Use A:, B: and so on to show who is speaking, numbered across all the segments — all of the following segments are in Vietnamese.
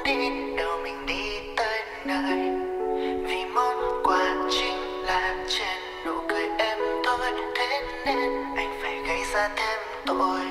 A: đi đâu mình đi tới nơi, vì món quà chính là trên nụ cười em thôi. Thế nên anh phải gây ra thêm tội.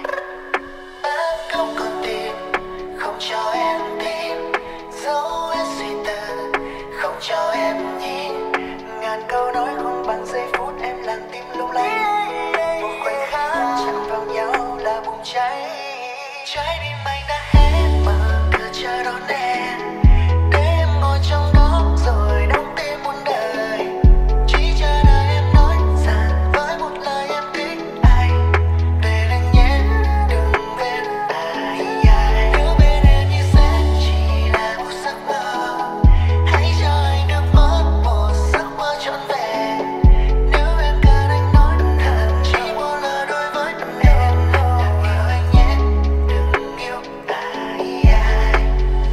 A: Đã không còn tin, không cho em tin, dấu hết suy tư, không cho em nhìn. Ngàn câu nói không bằng giây phút em làm tim lung lay. Một khoảnh khắc chạm vào nhau là bùng cháy. Trái tim anh đã hết mở cửa chờ đón em, để em ngồi trong đó rồi đóng tim muôn đời. Chỉ chờ đợi em nói rằng với một lời em thích anh. Về đây nhé, đừng bên ai. Nếu bên em như sẽ chỉ là một giấc mơ, hãy cho anh được mất một giấc mơ trọn vẹn. Nếu em cần anh nói thật, chỉ một lời đối với em. Đừng yêu anh nhé, đừng yêu ai.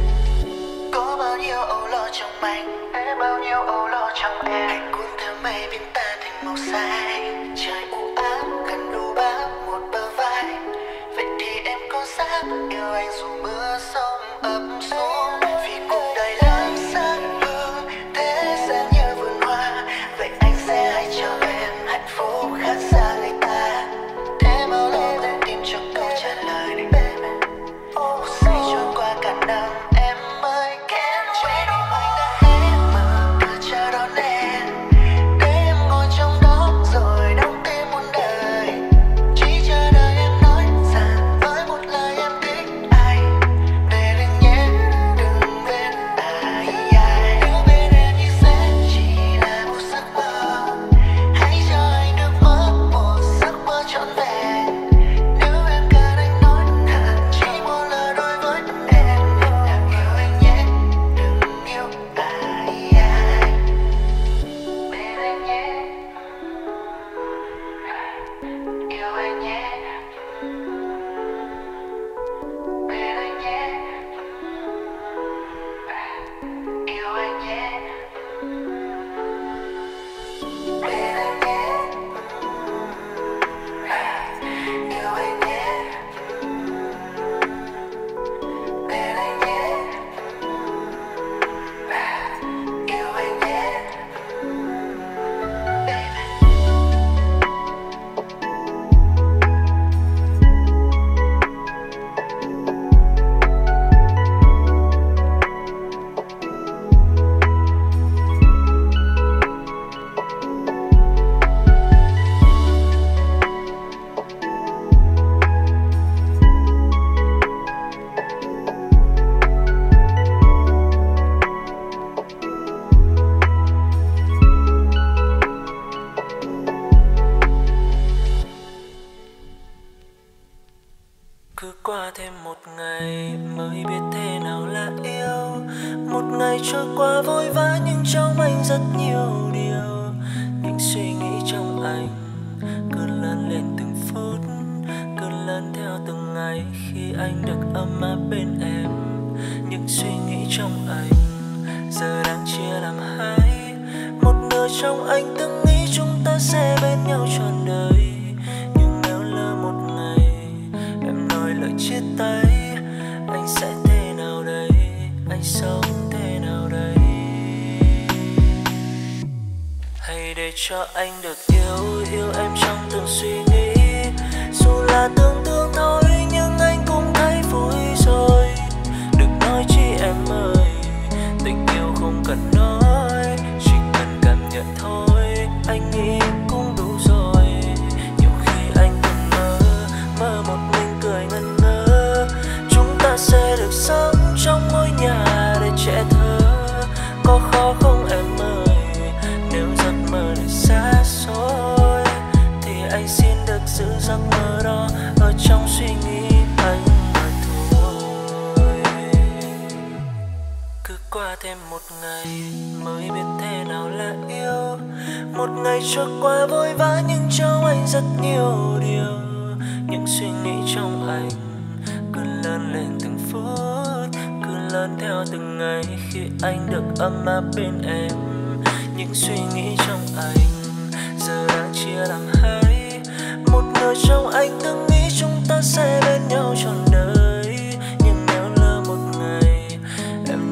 A: Có bao nhiêu âu lo trong anh, để bao nhiêu âu lo trong em. Hãy cuốn theo mây biến ta thành màu xanh. Trời u ám gần đủ bao một bờ vai. Vậy thì em có dám yêu anh dù mưa sông ập xuống? Vì cuộc đời lắm sắc hương, thế gian như vườn hoa. Vậy anh sẽ hãy cho em hạnh phúc khác xa người ta. Thế bao lâu em tìm cho câu trả lời này baby. Một giây trôi qua cả năm em mới kém. Trái tim anh đã hết mở cửa chờ đón em, để em ngồi trong đó rồi đóng tim muôn đời. Chỉ chờ đợi em nói rằng với một lời em thích anh. Về đây nhé, đừng bên ai. Nếu bên em như sẽ chỉ là một giấc mơ, hãy cho anh được mất một giấc mơ trọn vẹn. Nếu em cần anh nói thật, chỉ một lời đối với em. Đừng yêu anh nhé, đừng yêu ai. Bên anh nhé, yêu anh nhé. Bên anh nhé, yêu anh nhé. Bên anh nhé, yêu anh nhé. Bên anh nhé, yêu anh nhé. Cứ qua thêm một ngày mới biết thế nào là yêu. Một ngày trôi qua vội vã nhưng trong anh rất nhiều điều. Những suy nghĩ trong anh cứ lớn lên từng phút, cứ lớn theo từng ngày khi anh được ấm áp bên em. Những suy nghĩ trong anh giờ đang chia làm hai. Một nửa trong anh từng nghĩ chúng ta sẽ bên nhau trọn đời. Nhưng nếu lỡ một ngày em nói lời chia tay, anh sẽ thế nào đây? Anh sống thế nào đây? Hãy để cho anh được yêu em trong từng suy nghĩ. Dù là tưởng tượng thôi nhưng anh cũng thấy vui rồi. Đừng nói chi em ơi, tình yêu không cần nói, chỉ cần cảm nhận thôi. Anh nghĩ cũng đủ rồi. Nhiều khi anh từng mơ một mình cười ngẩn ngơ. Chúng ta sẽ được sống trong ngôi nhà để trẻ thơ. Có khó không em ơi? Nếu giấc mơ này xa xôi thì anh xin được giữ giấc mơ đó ở trong suy nghĩ anh mà thôi. Cứ qua thêm một ngày mới biết thế nào là yêu. Một ngày trôi qua vội vã nhưng trong anh rất nhiều điều. Những suy nghĩ trong anh cứ lớn lên từng phút, cứ lớn theo từng ngày khi anh được ấm áp bên em. Những suy nghĩ trong anh giờ đang chia làm hai. Một nửa trong anh từng nghĩ chúng ta sẽ bên nhau trọn đời. Nhưng nếu lỡ một ngày em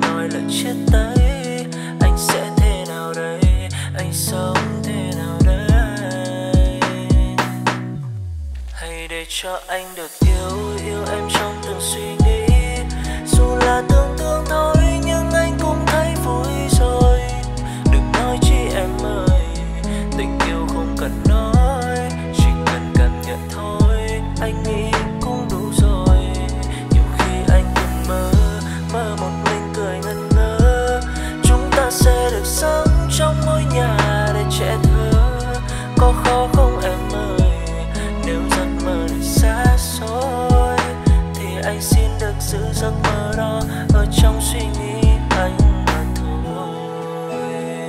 A: cho anh được yêu em trong từng suy nghĩ. Dù là tưởng tượng thôi nhưng anh cũng thấy vui rồi. Đừng nói chi em ơi, tình yêu không cần nói, chỉ cần cảm nhận thôi. Anh nghĩ cũng đủ rồi. Nhiều khi anh từng mơ một mình cười ngẩn ngơ. Chúng ta sẽ được sống trong ngôi nhà để trẻ thơ. Có khó không em ơi, nếu giấc mơ này xa xôi thì anh xin được giữ giấc mơ đó ở trong suy nghĩ anh mà thôi.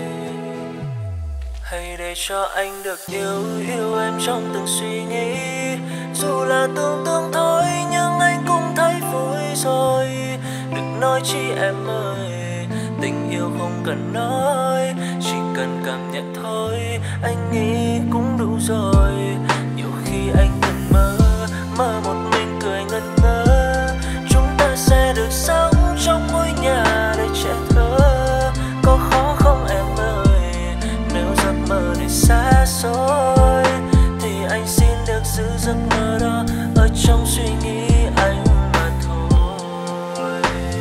A: Hãy để cho anh được yêu em trong từng suy nghĩ. Dù là tưởng tượng thôi nhưng anh cũng thấy vui rồi. Đừng nói chi em ơi, tình yêu không cần nói, chỉ cần cảm nhận thôi. Anh nghĩ cũng đủ rồi. Nhiều khi anh từng mơ một mình cười ngẩn ngơ. Chúng ta sẽ được sống trong ngôi nhà để trẻ thơ. Có khó không em ơi, nếu giấc mơ này xa xôi thì anh xin được giữ giấc mơ đó ở trong suy nghĩ anh mà thôi.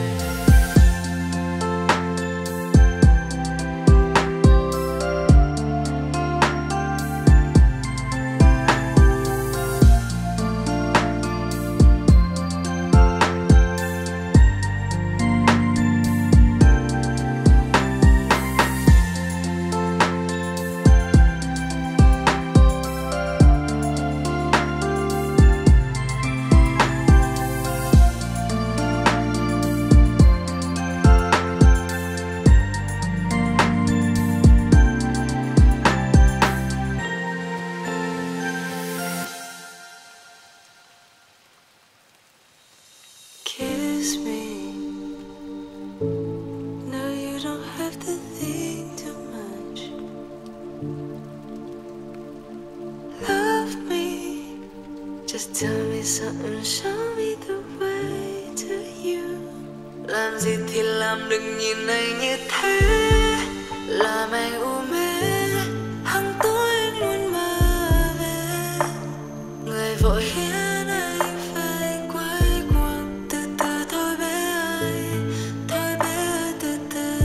A: Kiss me. No, you don't have to think too much. Love me. Just tell me something, show me the way to you. Làm gì thì làm, đừng nhìn anh như thế. Làm anh u mê, hằng tối anh luôn mơ về. Người vội khiến anh phải quay cuồng. Từ từ thôi bé ơi, thôi bé ơi, từ từ.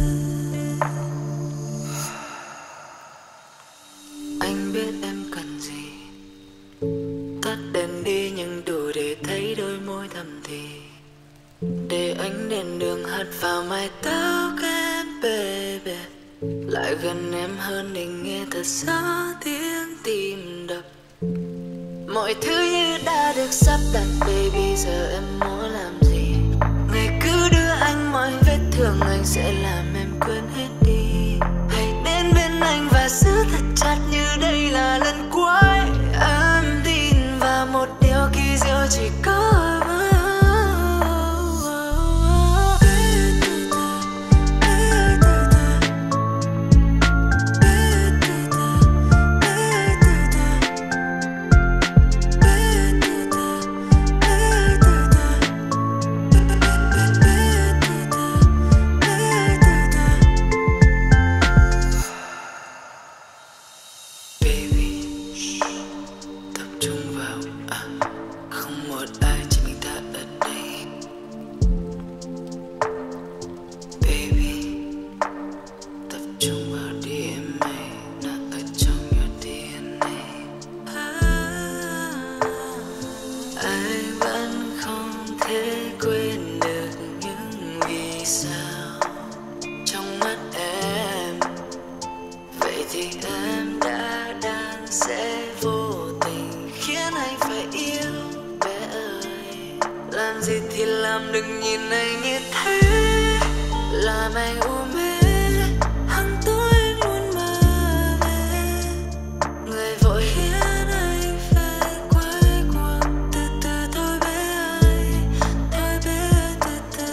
A: Anh biết em cần gì, tắt đèn đi nhưng đủ để thấy đôi môi thầm thì. Để ánh đèn đường hắt vào mái tóc em baby. Lại gần em hơn để nghe thật rõ tiếng tim đập. Mọi thứ như đã được sắp đặt baby, giờ em muốn làm gì? Ngày cứ đưa anh mọi vết thương, anh sẽ làm em quên hết đi. Hãy đến bên anh và giữ thật chặt như đây là lần cuối. Em tin vào một điều kỳ diệu chỉ có đừng nhìn anh như thế. Làm anh u mê, hằng tối anh luôn mơ về. Người vội khiến anh phải quay cuồng. Từ từ thôi bé ơi, thôi bé ơi, từ từ.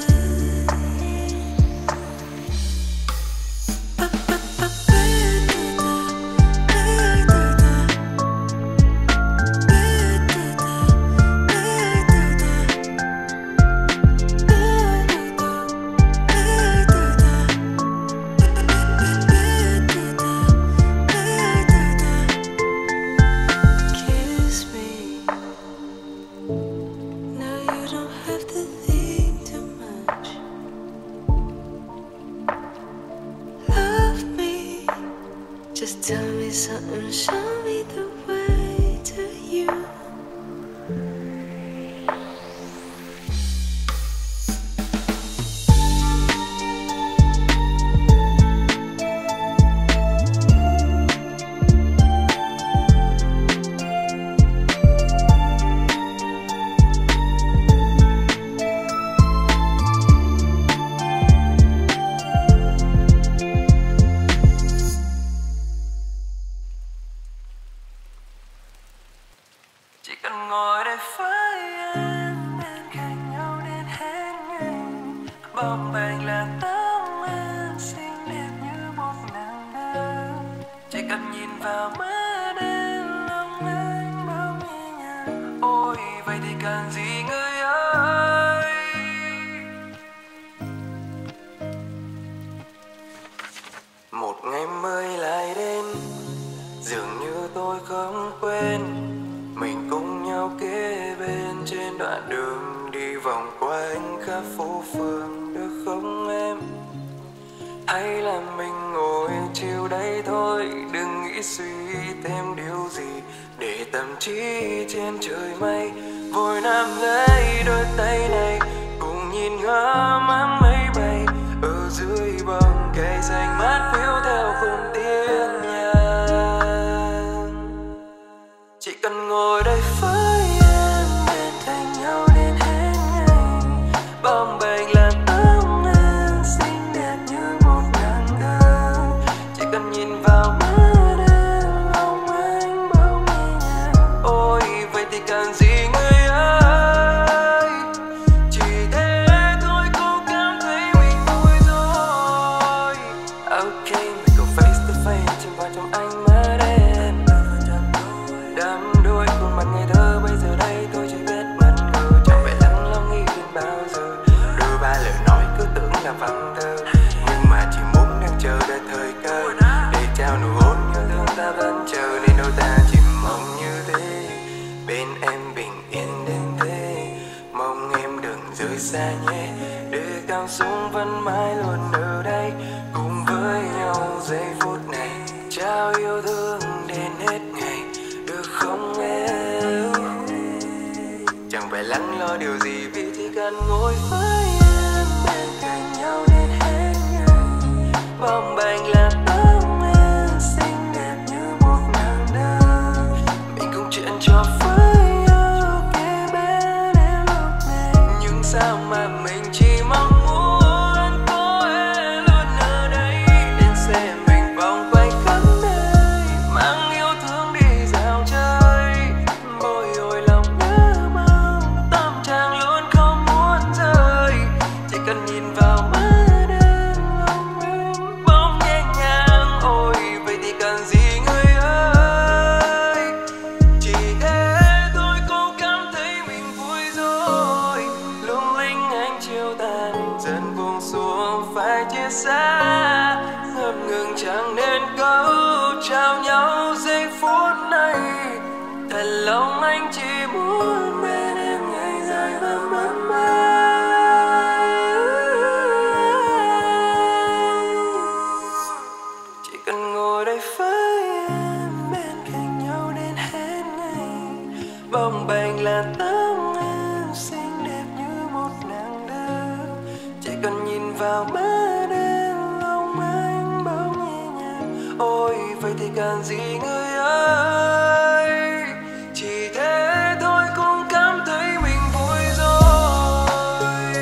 A: tell me something, show me the way to you.
B: Chỉ cần ngồi đây với em bên cạnh nhau đến hết ngày, bồng bềnh là tấm em xinh đẹp như một nàng đơn. Chỉ cần nhìn vào mắt em lòng anh bỗng nhẹ nhàng. Ôi vậy thì cần gì người ơi. Một ngày mới lại đến, dường như tôi không quên. Mình cùng nhau kế bên trên đoạn đường đi vòng quanh khắp phố phường, được không em? Hay là mình ngồi chiều đây thôi, đừng nghĩ suy thêm điều gì, để tâm trí trên trời mây vội nắm lấy đôi tay này, cùng nhìn ngắm áng mây bay ở dưới bóng cây xanh mát phiêu theo khung tiếng nhạc. Chỉ cần ngồi đây với em bên cạnh nhau đến hết ngày, bồng bềnh là tấm em xinh đẹp như một nàng đơn. Chỉ cần nhìn vào mắt em lòng anh bỗng nhẹ nhàng. Ôi vậy thì cần gì người ơi. Chỉ thế thôi cũng cảm thấy mình vui rồi. Ok mình cùng face to face chìm vào trong ánh mắt em, đắm đuối khuôn mặt ngây thơ. Bây giờ đây tôi chỉ biết mất ngờ, chẳng phải lắng lo nghĩ đến bao giờ. Đôi ba lời nói cứ tưởng là văn thơ, nhưng mà chỉ muốn đang chờ đợi thời cơ để trao nụ hôn yêu thương. Ta vẫn chờ nên đôi ta chỉ mong như thế, bên em bình yên đến thế. Mong em đừng rời xa nhé, để cao xuống vẫn mãi luôn ở đây cùng với nhau giây phút này, trao yêu thương đến hết ngày, được không em? Chẳng phải lắng lo điều gì, vì chỉ cần ngồi với em bên cạnh nhau đến hết ngày, bồng bềnh là tấm em xinh đẹp như một nàng đơn. Mình cùng chuyện trò với nhau kế bên em lúc này, nhưng sao mà mình chỉ mong muốn có em luôn ở đây, đến xe mình vòng quanh khắp nơi, mang yêu thương đi dạo chơi. Bồi hồi lòng nhớ mong, tâm trạng luôn không muốn rời. Chỉ cần nhìn vào mắt em lòng anh bỗng nhẹ nhàng. Ôi vậy thì cần gì người ơi. Chỉ thế thôi cũng cảm thấy mình vui rồi. Lung linh ánh chiều tàn dần buông xuống, phải chia xa ngập ngừng chẳng nên câu trao nhau giây phút này. Thật lòng anh chỉ muốn bên em ngày dài và mơn man. Chỉ cần ngồi đây với em bên cạnh nhau đến hết ngày, bồng bềnh là tấm em xinh đẹp như một nàng đơn. Chỉ cần nhìn vào mắt em lòng anh bỗng nhẹ nhàng. Ôi vậy thì cần gì người ơi. Chỉ thế thôi cũng cảm thấy mình vui rồi.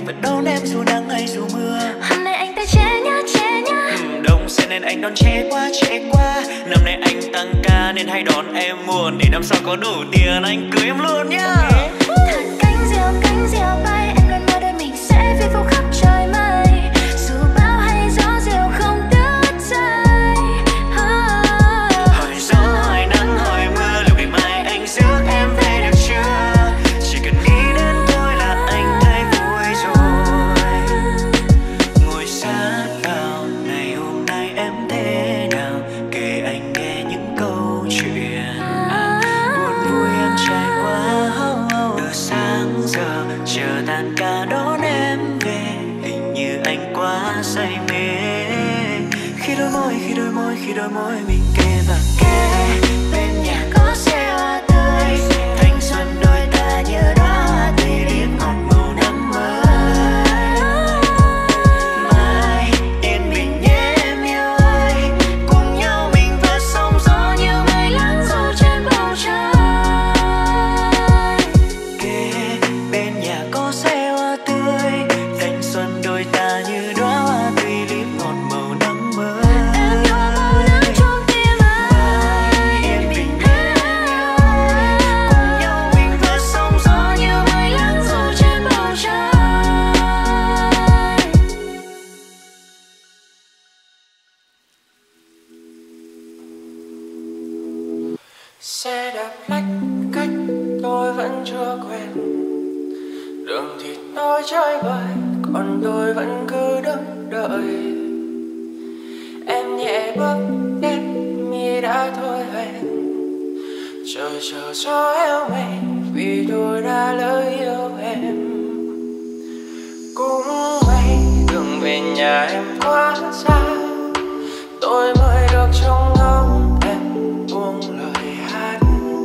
A: anh vẫn đón em dù nắng hay dù mưa.
C: Hôm nay anh tay che nhá
A: Đông sẽ nên anh đón trễ quá. Năm nay anh tăng ca nên hay đón em muộn, để năm sau có đủ tiền anh cưới em luôn nhá.
C: Thật cánh diều bay, em luôn mơ đôi mình sẽ phiêu phù khắp trời mây. Dù bão hay gió diều không đứt dây.
A: Hỏi gió, hỏi nắng, hỏi mưa, liệu ngày mai anh rước em về được chưa? Chỉ cần nghĩ đến tôi là anh thấy vui rồi. Ngồi sát vào này, hôm nay em thế nào? Kể anh nghe những câu chuyện buồn vui em trải qua. Từ sáng giờ chờ tan ca đón em về, hình như anh quá say mê. Khi đôi môi mình kề và kề, bên nhà có xe hoa tươi, thanh xuân đôi ta như đóa hoa tươi điểm ngọt màu năm mới. Mai yên bình nhé em yêu ơi, cùng nhau mình vượt sóng gió như mây lắng dù trên bầu trời. Kề bên nhà có xe hoa tươi, thanh xuân đôi ta như đóa hoa tươi điểm ngọt màu năm mới.
B: Xe đạp lách cách tôi vẫn chưa quen, đường thì nói chơi vời, còn tôi vẫn cứ đứng đợi. Em nhẹ bước đến mi đã thôi hẹn, chờ gió eo mây vì tôi đã lỡ yêu em. Cũng may đường về nhà em quá xa, tôi mới được trông ngóng em buông lời hát.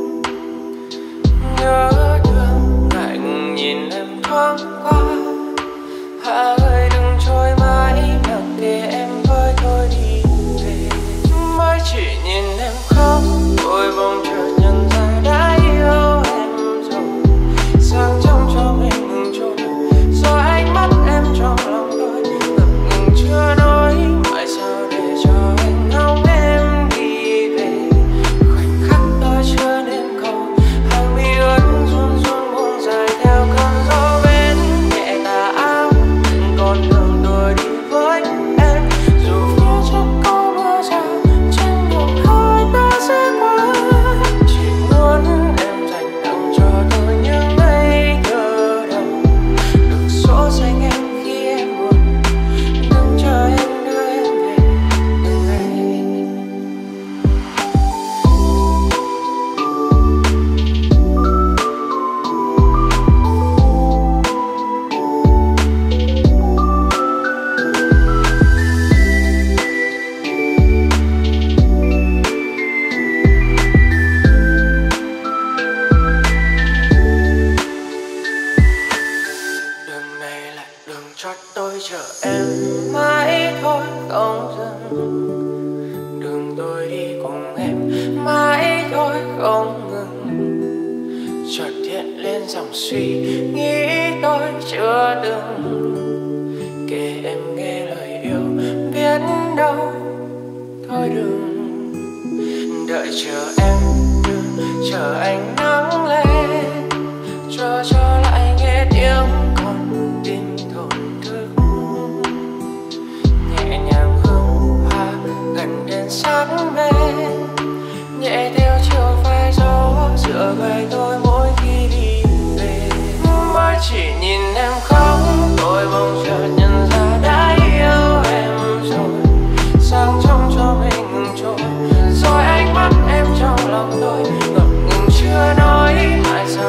B: Nhớ thương lạnh nhìn em thoáng qua, Hạ ơi đừng trôi mãi mặc kệ em với tôi đi về. Mới chỉ nhìn em khóc tôi bỗng chợt nhận ra đã yêu em rồi. Sáng trong cho mình ngừng trôi, do ánh mắt em trong lòng tôi ngập ngừng chưa nói. Tại sao để cho anh ngóng em đi về, khoảnh khắc tôi chưa nên cầu, hàng mi ướt run run buông dài theo cơn gió bên nhẹ tà áo. Con đường tôi đi với em, dù phía trước có mưa rào, trên đường hai ta sẽ qua. Chỉ muốn em dành tặng cho tôi những ngây thơ đầu, được dỗ dành em khi em buồn, đừng chờ em đưa em về từng ngày. Đường này là đường cho tôi chờ em mãi thôi không dừng, đường tôi đi cùng em mãi thôi không ngừng. Chợt hiện lên dòng suy nghĩ tôi chưa từng kể em nghe lời yêu, biết đâu thôi đừng đợi chờ em, đừng chờ anh nắng lên, cho lại nghe tiếng con tim thổn thức. Nhẹ nhàng hương hoa gần đến sát bên, nhẹ theo chiều phai gió dựa vai tôi mỗi khi đi về. Mới chỉ nhìn em khóc tôi bỗng chợt nhận ra đã yêu em rồi. Sáng trong cho mình ngừng trôi, rồi ánh mắt em trong lòng tôi ngập ngừng chưa nói. Tại sao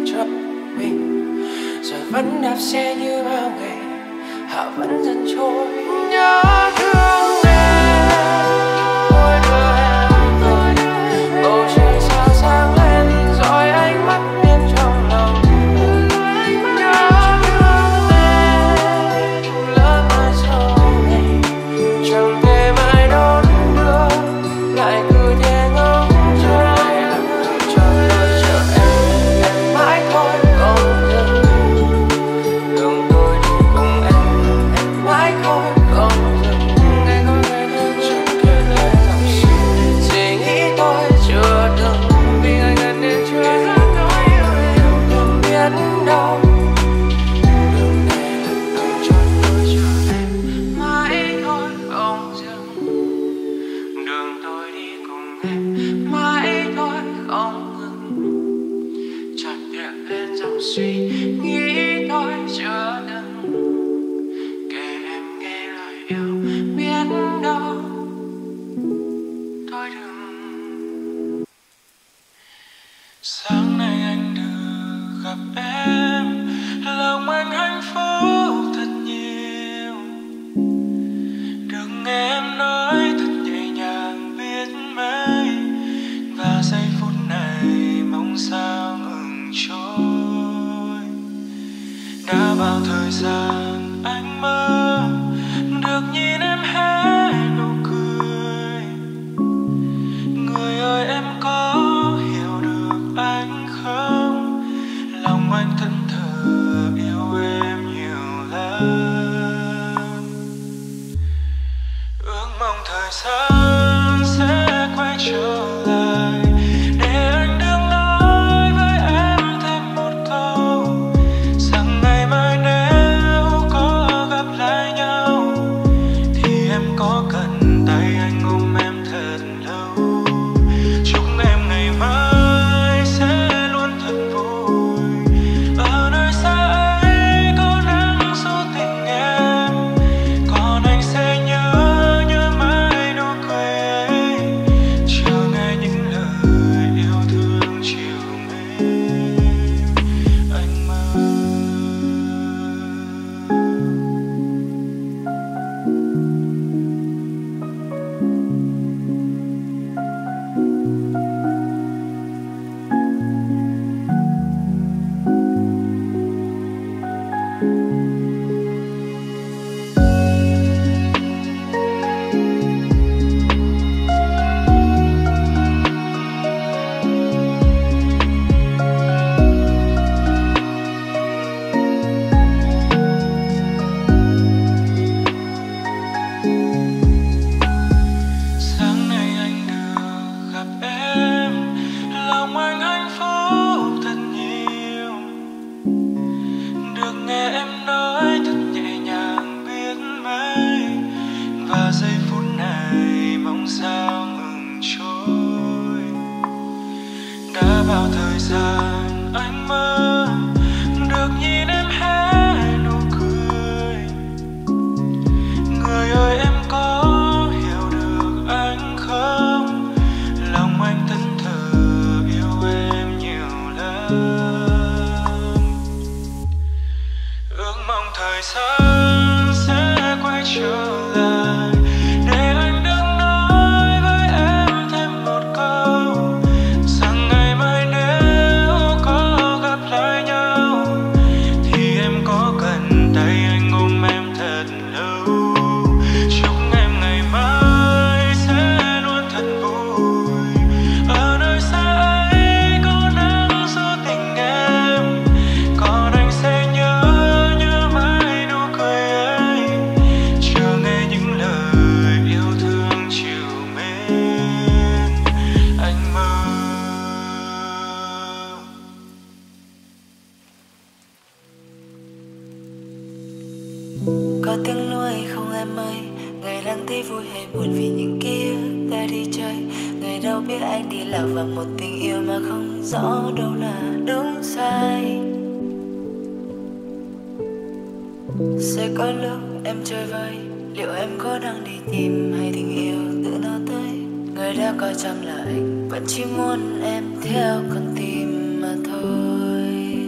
B: cho mình. Rồi vẫn đạp xe như bao ngày, họ vẫn dần trôi. Nhớ thương em, mỗi đứa em tôi. Bầu trời sao sáng lên rồi ánh mắt em trong lòng. Nhớ thương em, lỡ mai sau này chẳng thể mãi đón đưa, lại cứ thế ngóng trông. Cho tôi chờ em mãi thôi không dừng. Đường tôi đi cùng em mãi thôi không dừng. Chẳng kể lời dòng suy nghĩ tôi chưa từng. Vì ngày gần đến chưa nói yêu em không biết đâu. Đường này là đường cho tôi chờ em mãi thôi không dừng. Đường tôi đi cùng em mãi thôi không ngừng. Chợt hiện lên dòng suy nghĩ tôi chưa từng. Kể em nghe lời yêu biết đâu thôi đừng. Sáng nay anh được gặp em, lòng anh hạnh phúc thật nhiều. Được nghe em nói thật nhẹ nhàng biết mấy, và giây phút này mong sao ngừng trôi. Đã bao thời gian anh mơ được nhìn em hé nụ cười. Người ơi em có hiểu được anh không? Lòng anh thẫn thờ yêu em nhiều lắm. Ước mong thời gian sẽ quay trở lại, để anh được nói với em thêm một câu rằng ngày mai nếu có gặp lại nhau thì em có cần tay anh ôm em thật lâu. Chúc em ngày mai sẽ luôn thật vui. Ở nơi xa ấy có nắng số tình em, còn anh sẽ nhớ mãi nụ cười ấy. Chờ nghe những lời yêu thương chiều mến anh mơ. Sáng nay anh được gặp em, lòng anh hạnh phúc thật nhiều. Được nghe em nói thật nhẹ nhàng biết mấy, và giây phút này mong sao ngừng trôi. Đã bao thời gian anh mơ được nhìn em hé nụ cười. Người ơi em có hiểu được anh không? Lòng anh thẫn thờ yêu em nhiều lắm. Ước mong thời gian sẽ quay trở lại, để anh được nói với em thêm một câu rằng ngày mai nếu có gặp lại nhau thì em có cần tay anh ôm em thật lâu. Chúc em ngày mai sẽ luôn thật vui. Ở nơi xa ấy có nắng số tình em, còn anh sẽ nhớ mãi nụ cười ấy. Chờ nghe những lời yêu thương chiều mến anh mơ.
C: Có tiếng nuôi không em ơi, người đang thấy vui hay buồn vì những ký ức ta đi chơi. Người đâu biết anh đi lạc vào một tình yêu mà không rõ đâu là đúng sai. Sẽ có lúc em chơi vơi, liệu em có đang đi tìm hay tình yêu tự nó tới. Người đã coi chăng là anh vẫn chỉ muốn em theo con tim mà thôi.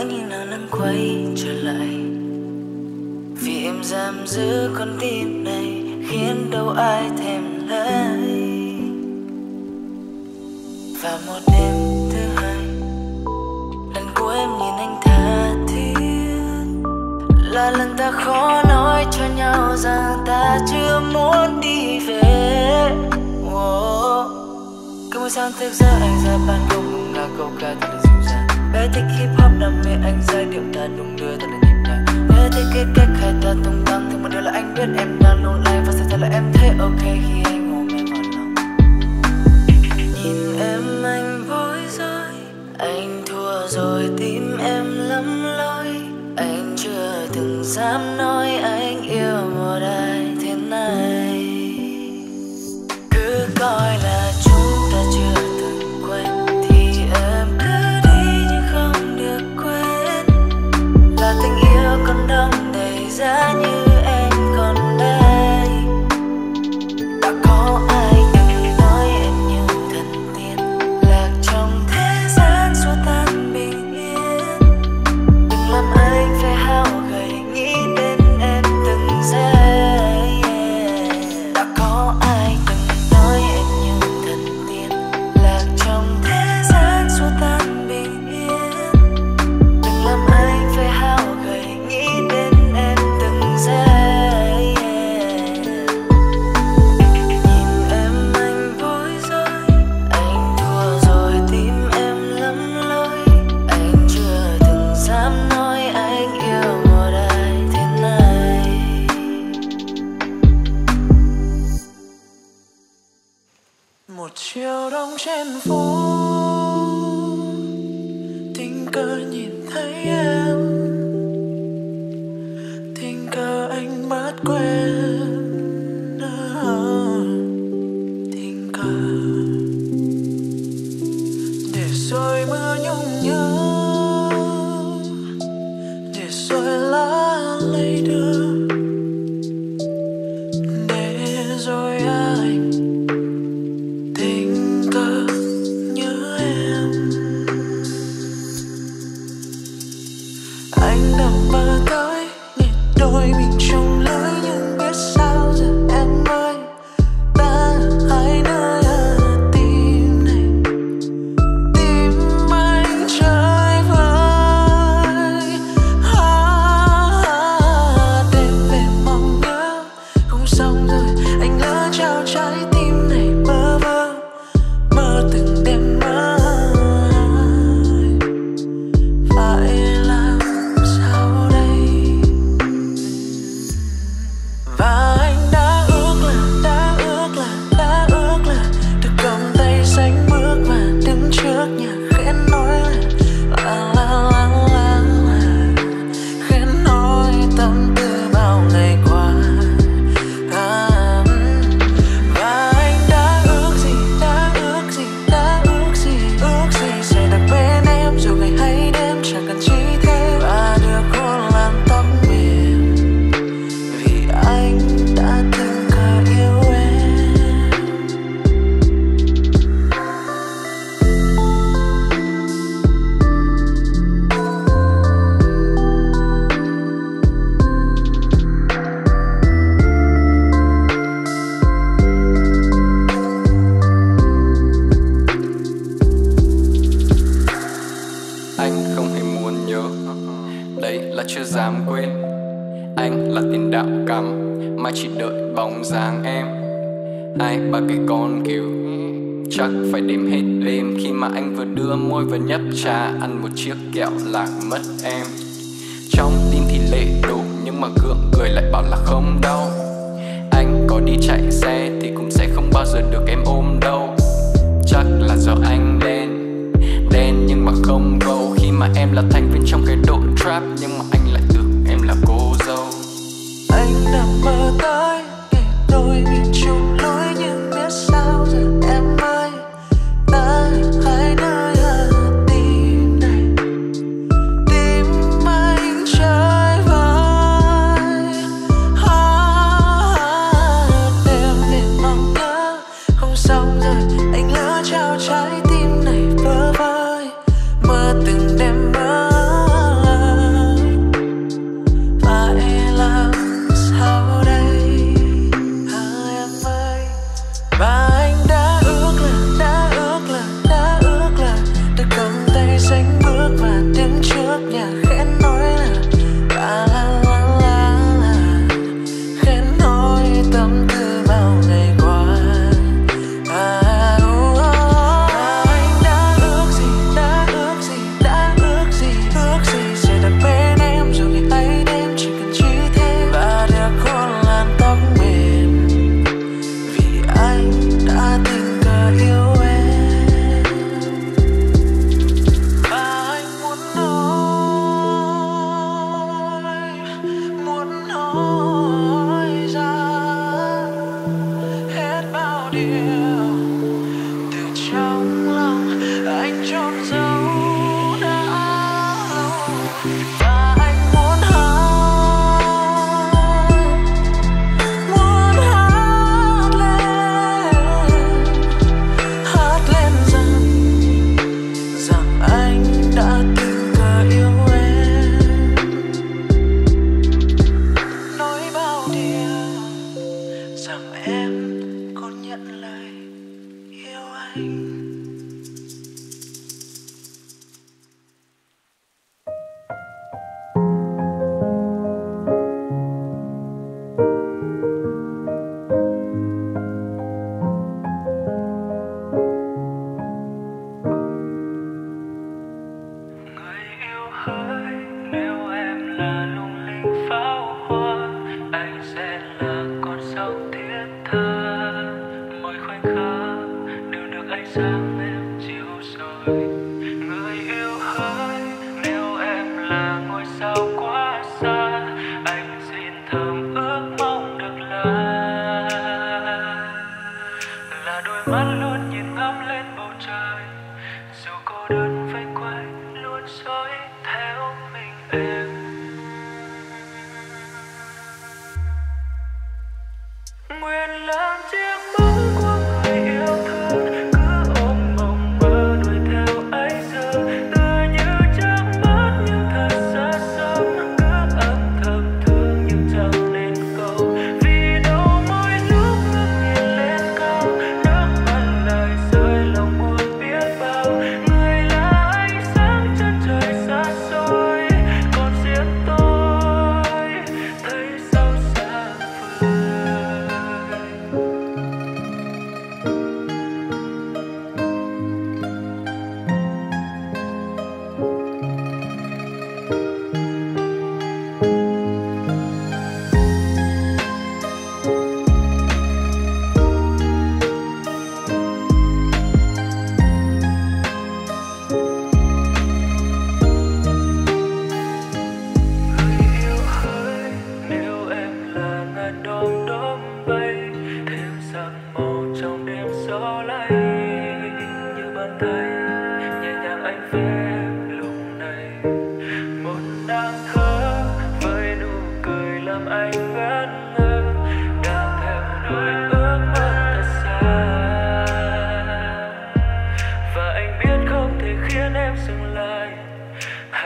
C: như nào nắng quay trở lại. Vì em giam giữ con tim này khiến đâu ai thèm lấy. Và một đêm thứ hai, lần cuối em nhìn anh tha thiết, là lần ta khó nói cho nhau rằng ta chưa muốn đi về. Cứ mỗi sáng thức giấc anh ra ban công ngừng là câu ca thật là dịu dàng. Bé thích hip hop đam mê anh giai điệu ta đung đưa thật là nhịp nhàng. Bé thích cái cách hai ta tung tăng thì một điều là anh biết em đang lung lay và sẽ thật là em thấy ok khi anh ôm em vào lòng. Nhìn em anh bối rối, anh thua rồi tim em lắm lối. Anh chưa từng dám nói anh yêu một ai thế này. Cứ coi là chúng ta chưa từng quen thì em cứ đi nhưng không được quên. Là tình yêu còn đong đầy giá như em còn đây. Đã có ai từng nói em như thần tiên, lạc trong thế gian xua tan bình yên. Đừng làm anh phải hao gầy nghĩ đến em từng giây. Đã có ai từng nói em như thần tiên, lạc trong thế gian xua tan bình yên. Đừng làm anh phải hao gầy nghĩ đến em từng giây. Nhìn em anh bối rối, anh thua rồi tim em lắm lối. Anh chưa từng dám nói anh yêu một ai thế này.
B: Một chiều đông trên phố, tình cờ nhìn thấy em, tình cờ anh bắt quen. Tình cờ để rồi mưa nhung nhớ, để rồi lá lây đưa, để rồi anh tình cờ nhớ em. Anh nằm mơ tới nhìn đôi mình chung lối, nhưng biết sao giờ em ơi, ta hai nơi ở tim này. Tim anh chơi vơi, đêm về mong nhớ không xong rồi anh lỡ trao trái tim này bơ vơ, mơ từng đêm mơ. Phải làm sao đây? Và anh đã ước là được cầm tay xanh bước và đứng trước nhà khẽ nói là khẽ nói tâm tư bao ngày qua. Và anh đã ước gì sẽ được bên em dù ngày hay đêm chẳng cần chi thêm, và được hôn làn tóc mềm vì anh đã từng cờ yêu em. Anh không hề muốn nhớ, đấy là chưa dám quên. Anh là tiền đạo cắm, mà chỉ đợi bóng dáng em. Hai ba cái con kiểu chắc phải đếm hết đêm, khi mà anh vừa đưa môi vào nhấp trà, ăn một chiếc kẹo lạc mất em. Trong tim thì lệ đổ, nhưng mà gượng cười lại bảo là không đau. Anh có đi chạy xe thì cũng sẽ không bao giờ được em ôm đâu. Chắc là do anh đen nhưng mà không gâu, khi mà em là thành viên trong cái đội trap, nhưng mà anh lại tưởng em là cô dâu. Anh nằm mơ tới ngày đôi mình chung lối, nhưng biết sao giờ em ơi, ta hai nơi ở tim này. Tim anh chơi vơi, đêm về mong nhớ không xong rồi anh lỡ trao trái tim này bơ vơ, mơ từng đêm mơ.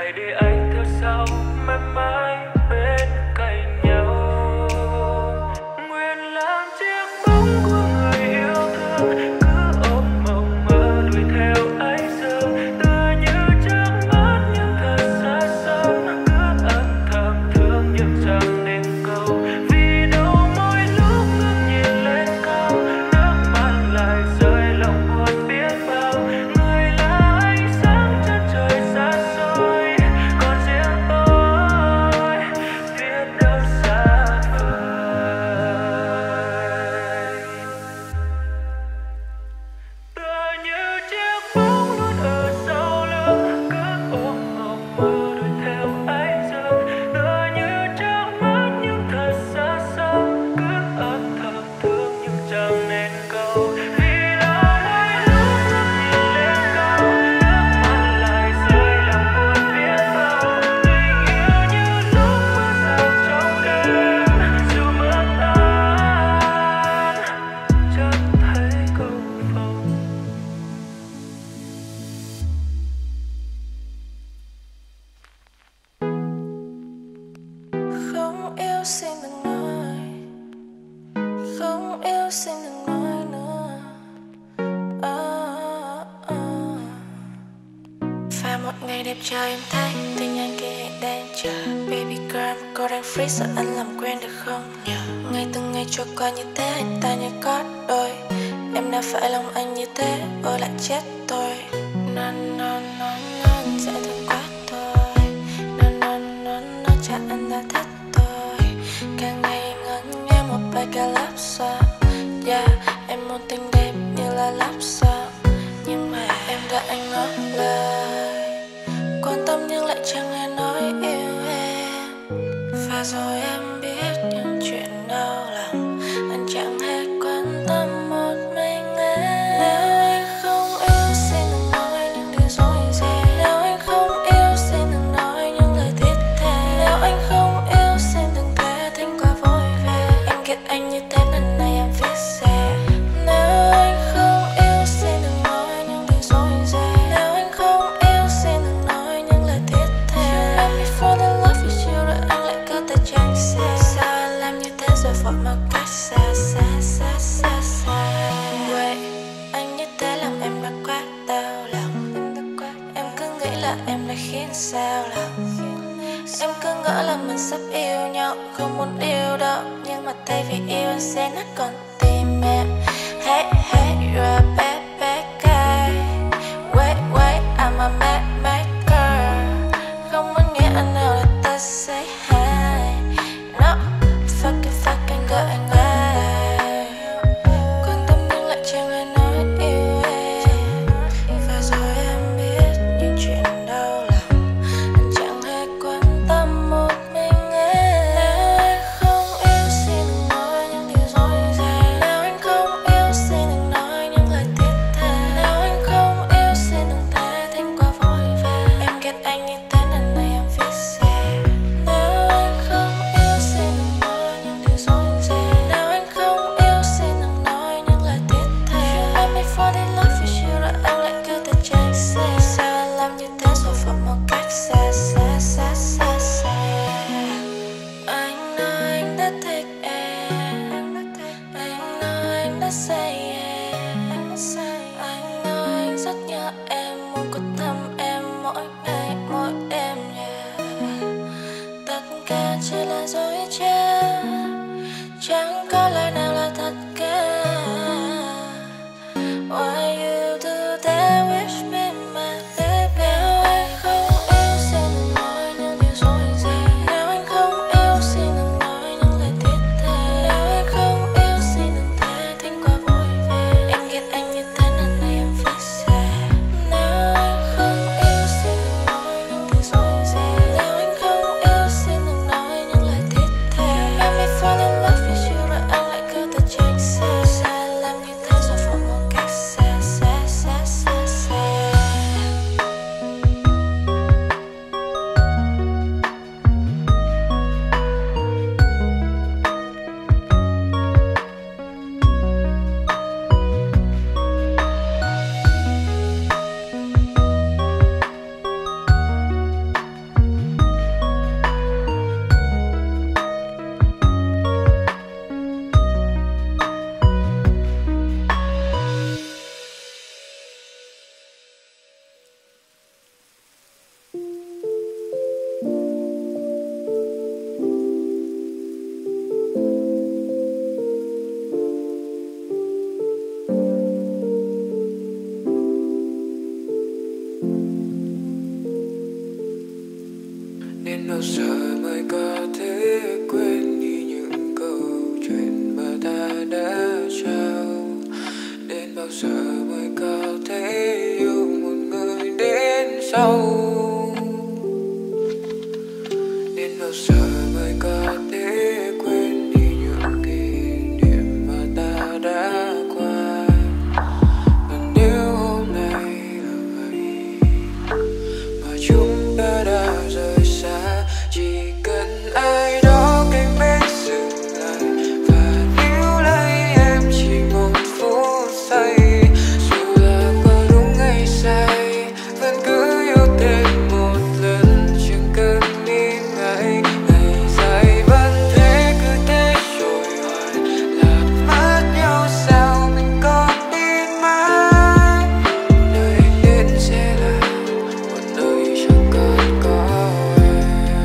B: ngày để anh theo sau mãi mãi bên cạnh nhau. Nguyện làm chiếc bóng của người yêu thương, cứ ôm mộng mơ đuổi theo ánh dương, tựa như trước mắt nhưng thật xa xăm, cứ âm thầm thương nhưng chẳng nên câu. Vì đâu mỗi lúc ngước nhìn lên cao, nước mắt lại rơi lòng buồn biết bao. Người là ánh sáng chân trời xa xôi, còn riêng tôi biết đâu xa vời. Tựa như chiếc bóng luôn ở sau lưng, cứ ôm mộng mơ đuổi theo ánh dương, tựa như trước mắt nhưng thật xa xăm, cứ âm thầm thương nhưng chẳng nên câu. Vì đâu mỗi lúc ngước nhìn lên cao, nước mắt lại rơi lòng buồn biết bao. Tình yêu như lúc mưa rào trong đêm, dù mưa tan chẳng thấy cầu vồng.
C: Không yêu xin đừng nói, không yêu xin đừng nói nữa. Và một ngày đẹp trời em thấy tin anh kia đang chờ. Baby girl cô đang free sợ anh làm quen được không nhờ. Ngày từng ngày trôi qua như thế anh ta như có đôi. Em đã phải lòng anh như thế ôi lại chết tôi. Non sẽ thương quá thôi. Non chắc anh đã thích tôi. Càng ngày ngẩn nghe một bài ca love song. Yeah, em muốn tình đẹp như là love song. Nhưng mà em đã anh nói lời quan tâm nhưng lại chẳng hề nói yêu em. Và rồi em biết những chuyện đau lòng anh chẳng hề quan tâm một mình em. Nếu anh không yêu xin đừng nói những điều dối ren. Nếu anh không yêu xin đừng nói những lời thiết tha. Nếu anh không yêu xin đừng thể thành quá vội vàng. Em ghét anh như thế lần này em viết ra. Nếu anh không yêu xin đừng nói những điều dối ren. Nếu anh không yêu xin đừng nói những lời thiết tha. Em bị fall in love with you rồi anh lại cứ tay tránh xa. Sao anh làm như thế rồi vội mà cách xa. Wait, anh như thế làm em đã quá đau lòng. Em cứ nghĩ là em đã khiến sao lòng. Em cứ ngỡ là mình sắp yêu nhau, không muốn yêu đâu. Nhưng mà thay vì yêu anh sẽ nát con tim em. Hey, you're a bad guy. Wait, I'm a mad girl. Không muốn nghe anh nào là ta say hi. No, fucking girl anh ơi. Quan tâm nhưng lại chẳng ai nói yêu em. Và rồi em biết những chuyện đau lòng anh chẳng hề quan tâm một mình em. Nếu anh không yêu xin đừng nói những điều dối ren. Nếu anh không yêu xin đừng nói những lời thiết tha. Nếu anh không yêu xin đừng thể thành quá vội vàng. Em ghét anh như thế lần này em viết ra. Nếu anh không yêu xin đừng nói những điều dối ren. Nếu anh không yêu xin đừng nói những lời thiết tha. Em bị fall in love with you rồi anh lại cứ tay tránh xa. Sao anh làm như thế rồi vội một cách xa. Anh nói anh đã thích em. Anh nói anh đã say em. Anh nói anh rất nhớ em, muốn có thăm em mỗi ngày mỗi
B: Đến bao giờ mới có thể quên đi những câu chuyện mà ta đã trao? Đến bao giờ mới có thể yêu một người đến sau? Đến bao giờ mới có thể quên đi những kỷ niệm mà ta đã qua? Và nếu hôm nay là ngày mà chúng ta đã rời xa, chỉ cần ai đó cạnh bên dừng lại và níu lấy em chỉ một phút giây. Dù là có đúng hay sai, vẫn cứ yêu thêm một lần, chẳng cần nghĩ ngại. Ngày dài vẫn thế, cứ thế trôi hoài, lạc mất nhau sao mình còn biết mãi. Nơi anh đến sẽ là một nơi chẳng còn có em.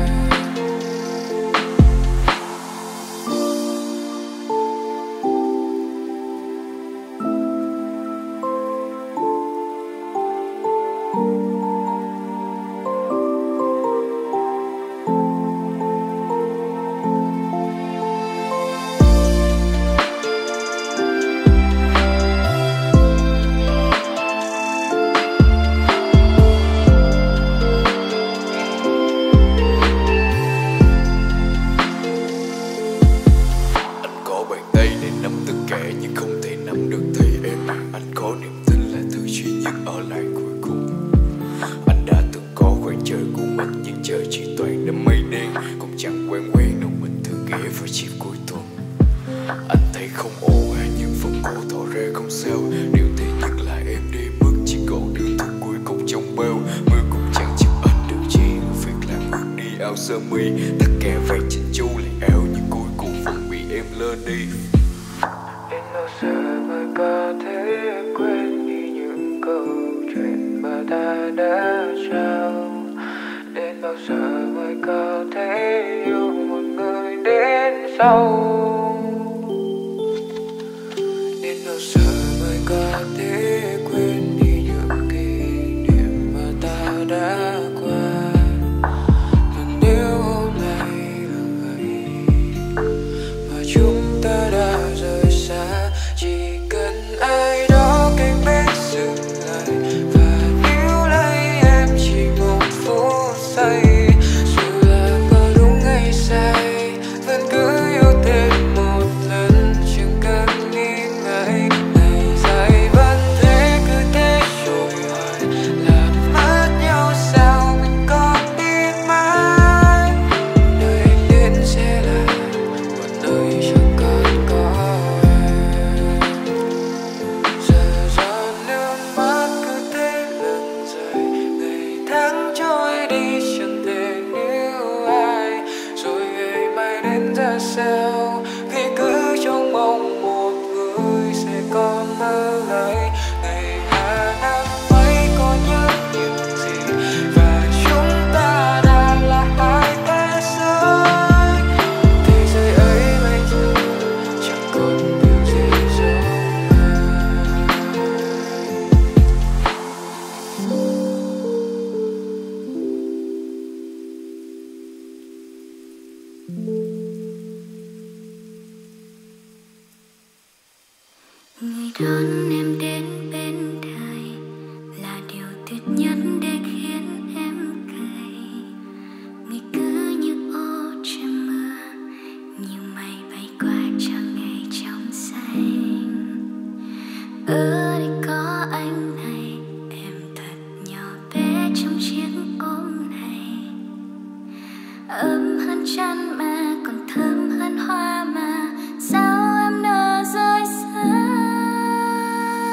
D: Anh có bàn tay để nắm tất cả nhưng không thể nắm được tay em. Anh có niềm tin là thứ duy nhất ở lại cuối cùng. Anh đã từng có khoảng trời của mình nhưng trời chỉ toàn đám mây đen, cũng chẳng quen đâu mình thường ghé vào chiều cuối tuần. Anh thấy không ổn nhưng phần cổ tỏ ra không sao. Điều tệ nhất là em đi mất, chỉ còn đường thức cuối cùng trong bao. Mưa cũng chẳng chịu anh được chi, việc là ngược đi áo sơ mi. Tất cả vàng chỉnh chu lại áo nhưng cuối cùng vẫn bị em lơ đi.
B: Đến bao giờ mới có thể quên đi những câu chuyện mà ta đã trao? Đến bao giờ mới có thể yêu một người đến sau? Đến bao giờ mới có thể quên đi những kỷ niệm mà ta đã qua? Và nếu hôm nay là ngày mà chúng ta đã rời xa, chỉ cần ai đó cạnh bên dừng lại và níu lấy em chỉ một phút giây. Dù là có đúng hay sai, vẫn cứ yêu thêm một lần, chẳng cần nghĩ ngại. Ngày dài vẫn thế, cứ thế trôi hoài, lạc mất nhau sao mình còn biết mãi. Nơi anh đến sẽ là một nơi chẳng còn có em. Giờ giọt nước mắt cứ thế lần dài, ngày tháng trôi đi chẳng thể níu ai. Rồi ngày mai đến ra sao, khi cứ trong mong một người sẽ còn mơ lại. Ngày Hà năm ấy có nhớ những gì, và chúng ta đã là hai thế giới. Thế giới ấy bây giờ chẳng còn điều gì giống ai.
C: Người đón em đến bên đời là điều tuyệt nhất để khiến em cười. Người cứ như ô trời mưa, nhiều mây bay qua cho ngày trong xanh. Ở đây có anh này, em thật nhỏ bé trong chiếc ôm này. Ấm hơn chăn mà còn thơm hơn hoa mà sao em nỡ rơi xa.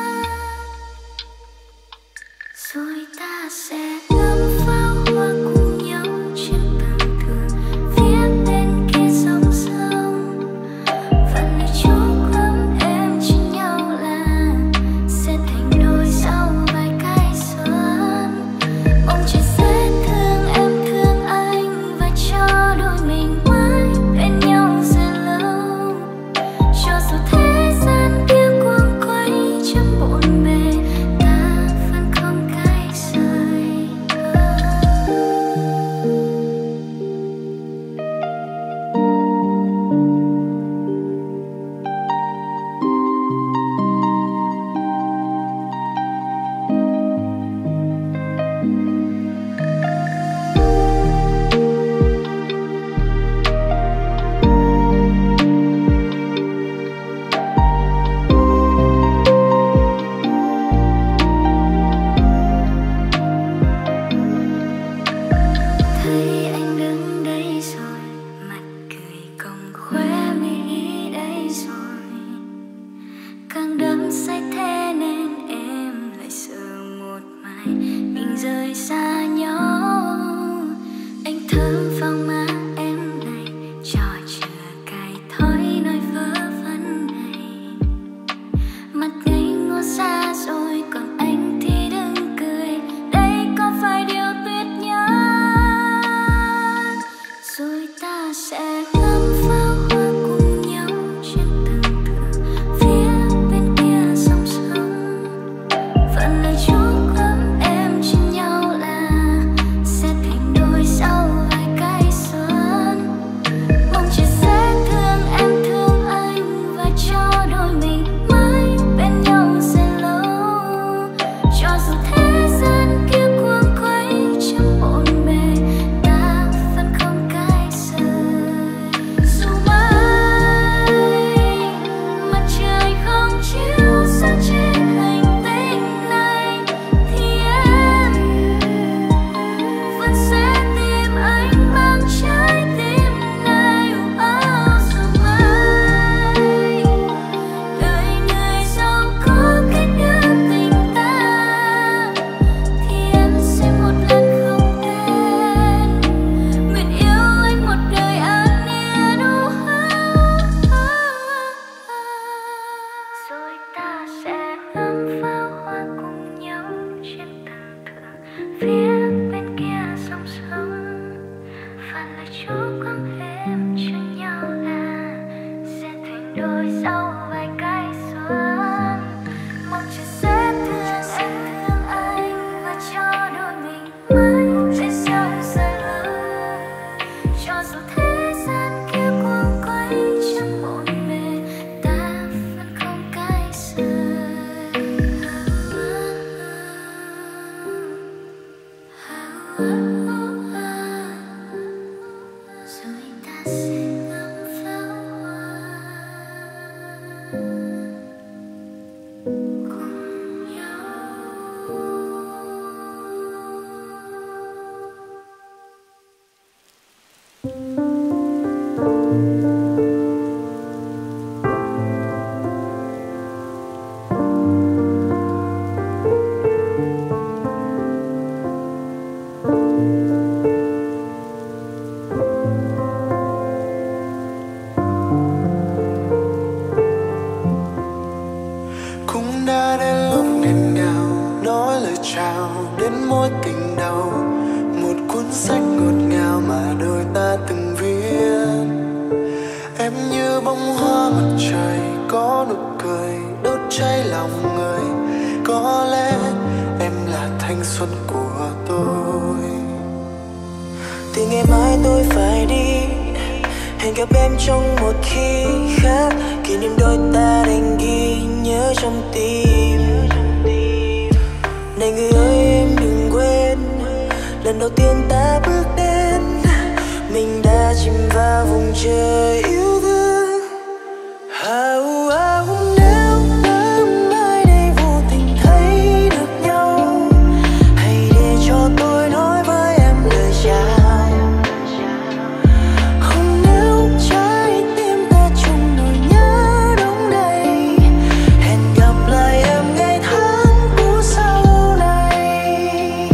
C: thấy anh đứng đây rồi, mặt cười cong khóe mi đây rồi, càng đắm say thế nên em lại sợ một mai mình rời xa nhau. Anh thơm vào má em này, trò chưa cài thói nói vớ vẩn này, mặt ngây ngô xa rồi còn anh thì đừng cười. Đây có phải điều tuyệt nhất, rồi ta sẽ ngắm pháo hoa cùng nhau trên tầng thượng phía bên kia dòng sông. Vẫn lời chúc ấm em trên nhau là sẽ thành đôi sau vài cái xuân. Mong chỉ sẽ thương em thương anh và cho đôi mình mãi bên nhau sẽ lâu. Cho dù thế gian kia cuồng quay chẳng bộn bề, ta vẫn không cãi rời. Dù mai mặt trời không chiếu sáng trên hành tinh này, thì em vẫn sẽ tìm anh mang trái tim này. Dù mai đời người giàu có cách ngỡ tình ta, thì em sẽ một lần không tên nguyện yêu anh một đời an yên. Rồi ta sẽ ngắm pháo hoa cùng nhau trên tầng thượng phía bên kia dòng sông. Và lời chúc ấm em cho nhau là sẽ thành đôi sau vài cái xuân. Mong chỉ sẽ thương em thương anh và cho đôi mình mãi bên nhau dài lâu. Cho dù thế gian kia cuồng quay chẳng bộn bề, ta vẫn không cãi rời. Rồi ta sẽ ngắm pháo hoa cùng nhau.
A: Cũng đã đến lúc nghẹn ngào nói lời chào đến mối tình đầu, một cuốn sách ngọt ngào mà đôi ta từng viết. Em như bông hoa mặt trời có nụ cười đốt cháy lòng người, có lẽ em là thanh xuân của tôi.
B: Thì ngày mai tôi phải đi, hẹn gặp em trong một khi khác, kỷ niệm đôi ta đành ghi nhớ trong tim. Này người ơi em đừng quên, lần đầu tiên ta bước đến, mình đã chìm vào vùng trời yêu thương. Nếu mai đây vô tình thấy được nhau, hãy để cho tôi nói với em lời chào. Nếu trái tim ta chung nỗi nhớ đông đầy, hẹn gặp lại em ngày tháng cũ sau này.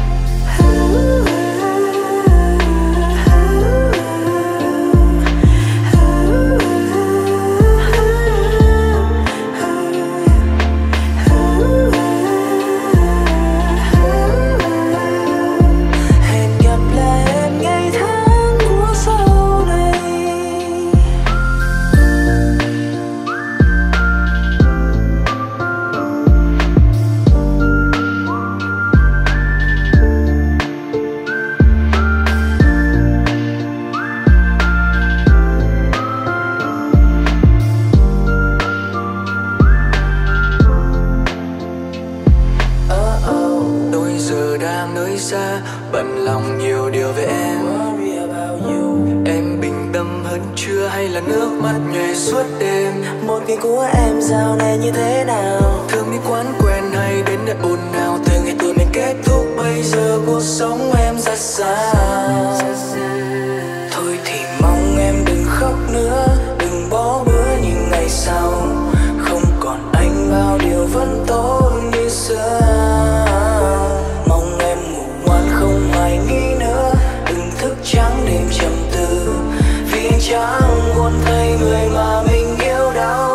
B: Hẹn gặp lại em ngày tháng cũ sau này.
D: Tôi giờ đang nơi xa, bận lòng nhiều điều về em. Em bình tâm hơn chưa hay là nước mắt nhòe suốt đêm?
B: Một ngày của em dạo này như thế nào?
D: Thường đi quán quen hay đến nơi ồn ào, từ ngày tụi mình kết thúc bây
C: bây giờ cuộc sống em ra sao. Thôi thì mong em đừng khóc nữa, đừng bỏ bữa những ngày sau. Không còn anh bao điều vẫn tốt như xưa. Mong em ngủ ngoan không mải nghĩ nữa, đừng thức trắng đêm trầm tư. Vì anh chẳng muốn thấy người mà mình yêu đau.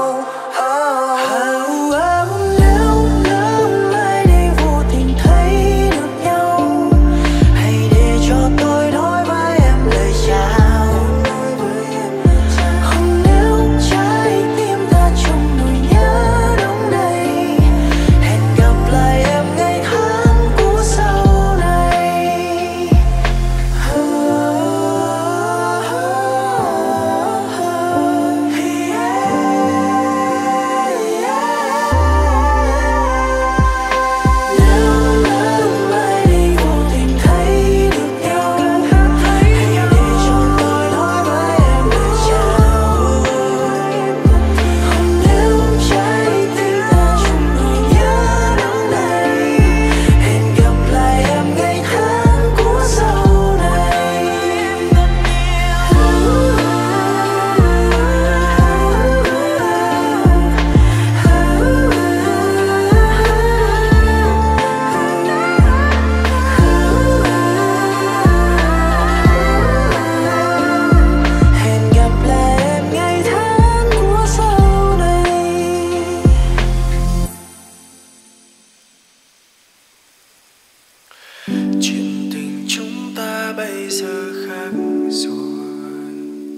C: Chuyện tình chúng ta bây giờ khác rồi.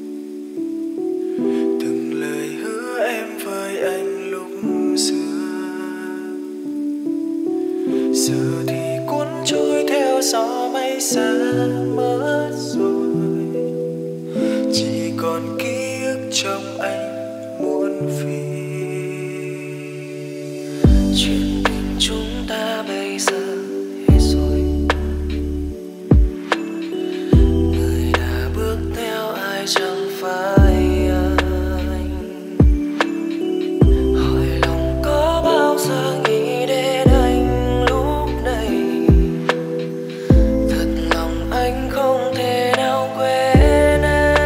C: Từng lời hứa em với anh lúc xưa giờ thì cuốn trôi theo gió bay xa mất rồi. Chỉ còn ký ức trong anh muộn phiền. Chuyện tình chúng ta bây giờ hết rồi. Người đã bước theo ai chẳng phải anh. Hỏi lòng có bao giờ nghĩ đến anh lúc này. Thật lòng anh không thể nào quên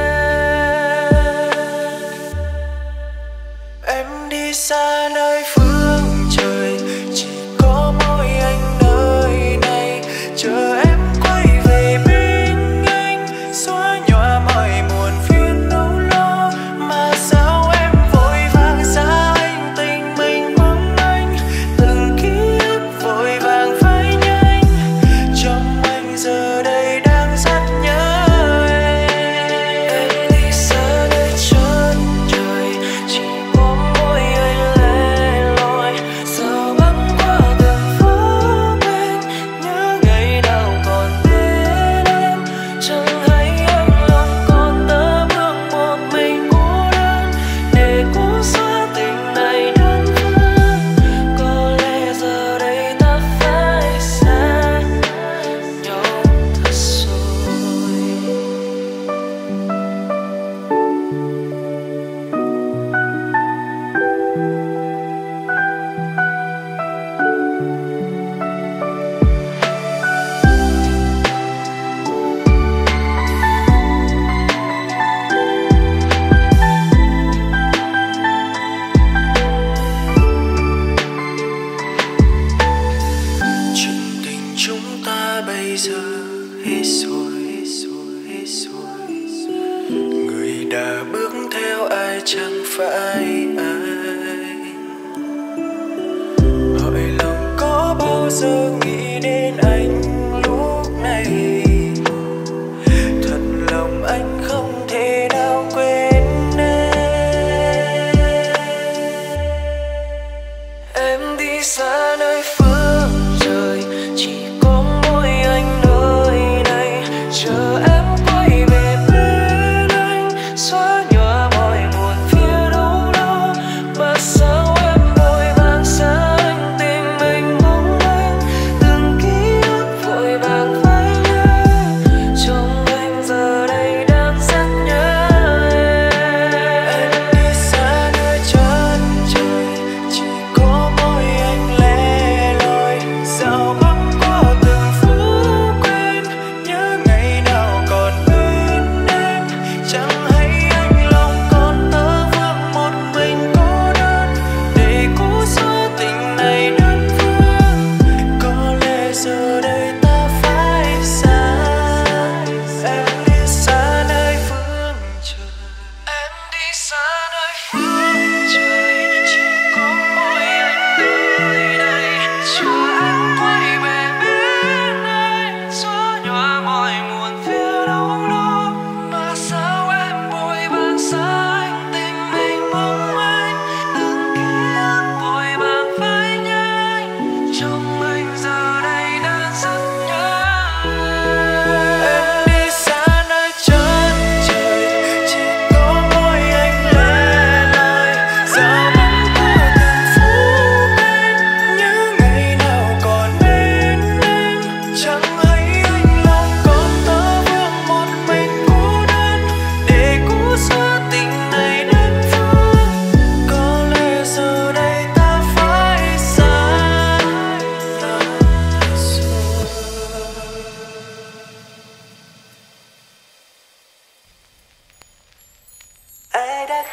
C: em đi xa nơi phương trời. Chỉ có mỗi anh nơi này chờ em quay về bên anh, xóa nhòa mọi muộn phiền âu lo. Mà sao em vội vàng xa anh, tình mình mong anh, từng ký ức vội vàng phai nhanh. Trong anh giờ đây đang rất nhớ em đi xa nơi chân trời. Chỉ có mỗi anh lẻ loi sao băng qua từng phố bên. Nhớ ngày nào còn bên em, chẳng hay anh lòng còn tấm hương một mình cô đơn. Để cố xóa tình này đơn phương, có lẽ giờ đây ta phải xa nhau thật rồi. Chuyện tình chúng ta bây giờ hết rồi, hết rồi, hết rồi. Người đã bước theo ai chẳng phải anh. Hỏi lòng có bao giờ nghĩ đến anh lúc này. Thật lòng anh không thể nào quên em đi xa nơi phương trời. Chỉ có mỗi anh nơi này chờ em quay về bên anh, xóa nhòa mọi muộn phiền âu lo. Mà sao em vội vàng xa anh, tình mình mong anh,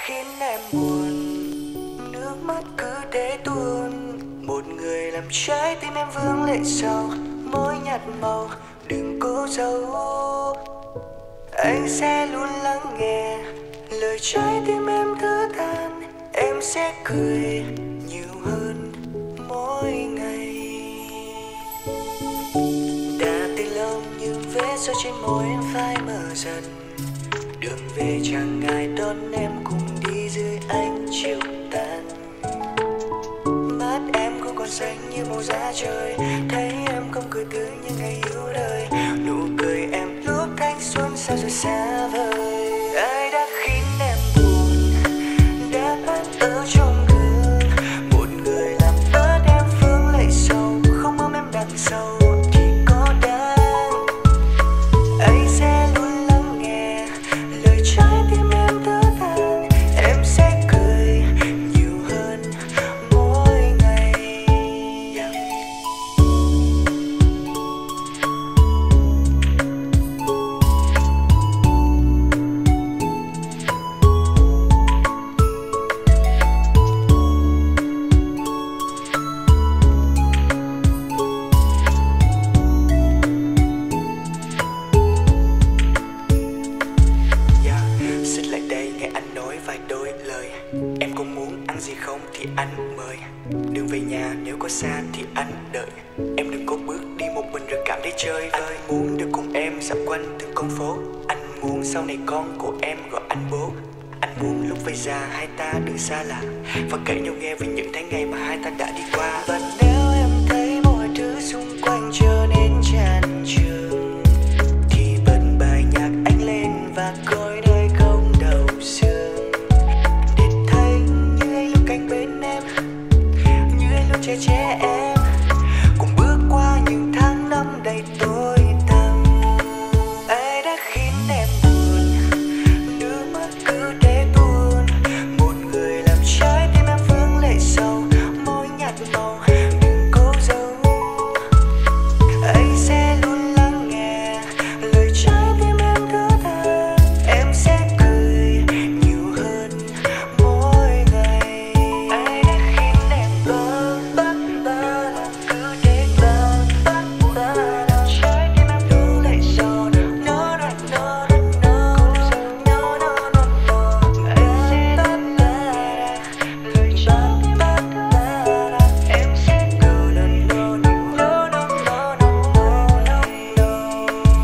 A: khiến em buồn, nước mắt cứ thế tuôn. Một người làm trái tim em vương lệ sầu, môi nhạt màu đừng cố giấu. Anh sẽ luôn lắng nghe lời trái tim em thở than. Em sẽ cười nhiều hơn mỗi ngày. Đã từ lâu những vết sâu trên môi em phai mờ dần. Đường về chẳng ai đón em cùng đi dưới ánh chiều tàn. Mắt em không còn xanh như màu da trời, thấy em không cười tươi như ngày yêu đời. Nụ cười em lúc thanh xuân sao rồi xa vời. Ai đã khiến em buồn, đã bắt ở trong gương. Một người làm ướt em vương lệ sầu, không ôm em đằng sau thì có đáng. Anh sẽ luôn lắng nghe lời trái tim em thở than. Em sẽ cười nhiều hơn mỗi ngày. Xích lại đây nghe anh nói vài đôi lời. Em có muốn ăn gì không thì anh mời. Đường về nhà nếu có xa thì anh đợi. Em đừng có bước đi một mình rồi cảm thấy chơi vơi. Anh muốn được cùng em dạo quanh từng con phố. Anh muốn sau này con của em gọi anh bố. Anh muốn lúc về già hai ta đừng xa lạ, và kể nhau nghe về những tháng ngày mà hai ta đã đi qua. Và nếu em thấy mọi thứ xung quanh trở nên chán chường thì bật bài nhạc anh lên và coi đời không đầu sương. Để thấy như anh lúc cạnh bên em, như anh lúc trẻ em, cùng bước qua những tháng năm đầy tối tăm. Ai đã khiến em buồn, nước mắt cứ thế tuôn. Một người làm trái tim em vương lệ sầu, môi nhạt màu đừng cố giấu. Anh sẽ luôn lắng nghe lời trái tim em thở than. Em sẽ cười nhiều hơn mỗi ngày. Ai đã khiến em buồn, cứ thế trái tim em vương lệ sầu. No, no, no, no, no, no, no, no. Em sẽ lời trái tim em thở than. Em sẽ cười no, no, no, no, no, no, no, no.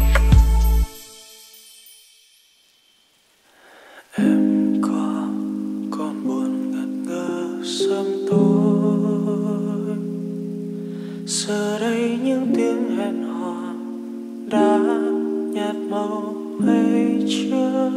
B: Em có còn buồn ngẩn ngơ sớm tối. Giờ đây những tiếng hẹn hò đã nhạt màu hay chưa?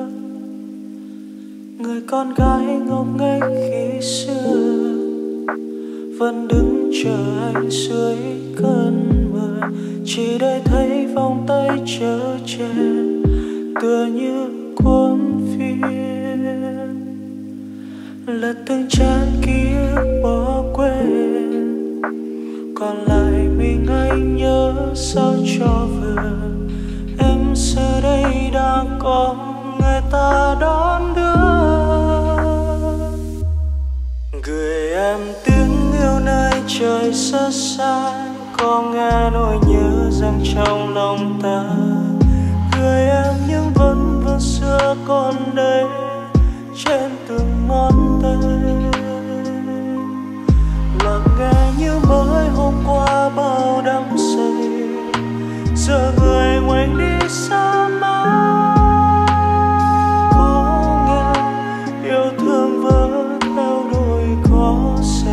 B: Người con gái ngốc nghếch khi xưa vẫn đứng chờ anh dưới cơn mưa, chỉ để thấy vòng tay chở che tựa như cuốn phim. Lật từng trang ký ức bỏ quên, còn lại mình anh nhớ sao cho vừa. Em giờ đây đang có người ta đón đưa, gửi em tiếng yêu nơi trời rất xa. Có nghe nỗi nhớ dâng trong lòng ta, gửi em những vấn vương xưa còn đây trên từng ngón tay. Lặng nghe như mới hôm qua bao đắm say, giờ người ngoảnh đi xa mãi. Có nghe yêu thương vỡ theo đôi có rời.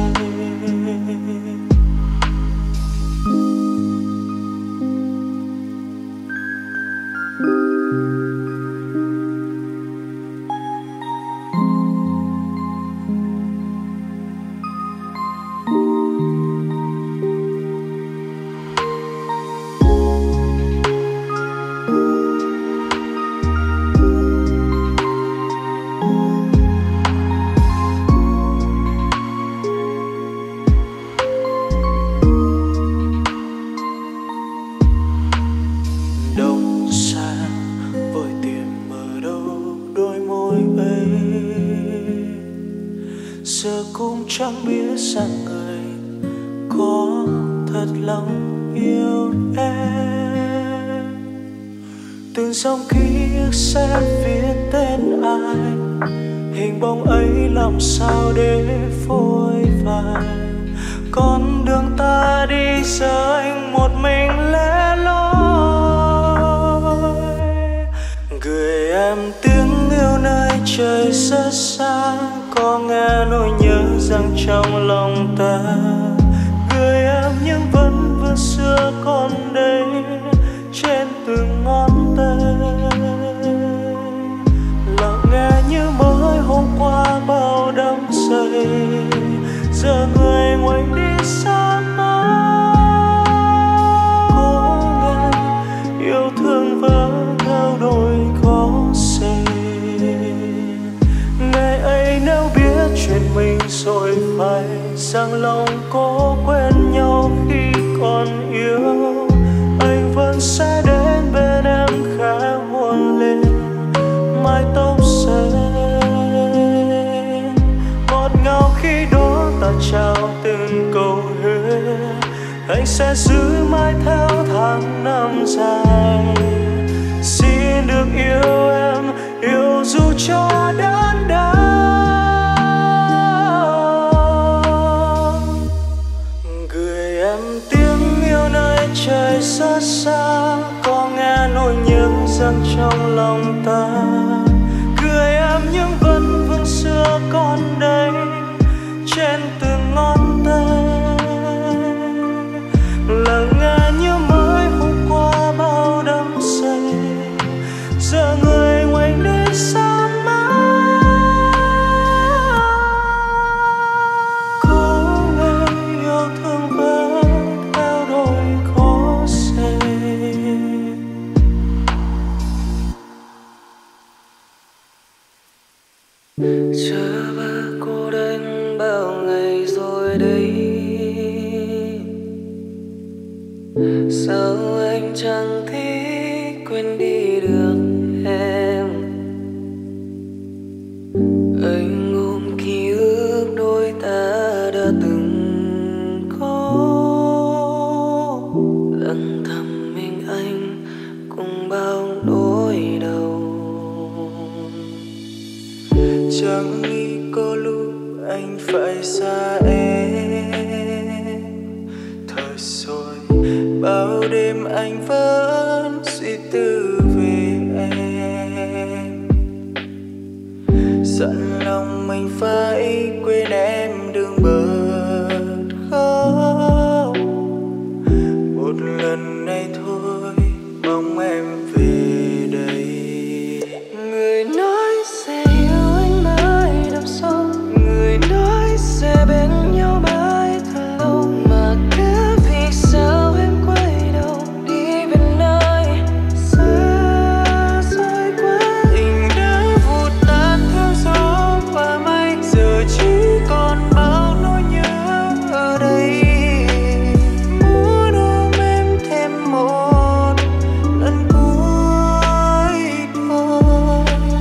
B: cũng chẳng biết rằng người có thật lòng yêu em. Từng dòng ký ức sẽ viết tên ai, hình bóng ấy làm sao để phôi phai. Con đường ta đi giờ anh một mình lẻ loi, gửi em tiếng yêu nơi trời rất xa. Có nghe nỗi nhớ rằng trong lòng ta, gửi em những vấn vương xưa còn đây trên từng ngón tay. Lặng nghe như mới hôm qua bao đắm say, giờ người ngoảnh đi xa mãi. Có nghe yêu thương vỡ theo đôi có xề, ngày ấy nếu biết chuyện mình rồi phải rằng lòng có quên nhau khi còn yêu, anh vẫn sẽ đến bên em khẽ hôn lên mái tóc xanh. Ngọt ngào khi đó ta trao từng câu hứa, anh sẽ giữ mãi theo tháng năm dài. Xin được yêu em, yêu dù cho đớn đau. Gửi em tiếng yêu nơi trời rất xa, có nghe nỗi nhớ dâng trong lòng ta. Gửi em những vấn vương xưa còn đây trên từng ngón tay. Lặng nghe như mới hôm qua bao đắm say, giờ người ngoảnh đi xa mãi. Có nghe yêu thương vỡ theo đôi có xề.
C: Chờ ba cô đơn bao ngày rồi đây, sao anh chẳng thể quên đi được em. Anh ôm ký ức đôi ta đã từng có, lặng thầm mình anh cùng bao nỗi đau.
B: Chẳng nghĩ có lúc anh phải xa em, thời rồi bao đêm anh vẫn suy tư về em. Dặn lòng mình phải quên em đừng bật khóc, một lần này thôi mong em về đây.
C: Người nói sẽ yêu anh mãi đằng sau, người nói sẽ bên nhau mãi thật lâu, mà cứ vì sao em quay đầu đi về nơi xa xôi quá.
B: Tình đã vụt tan theo gió và mây, giờ chỉ còn bao nỗi nhớ ở đây. Muốn ôm em thêm một lần cuối thôi.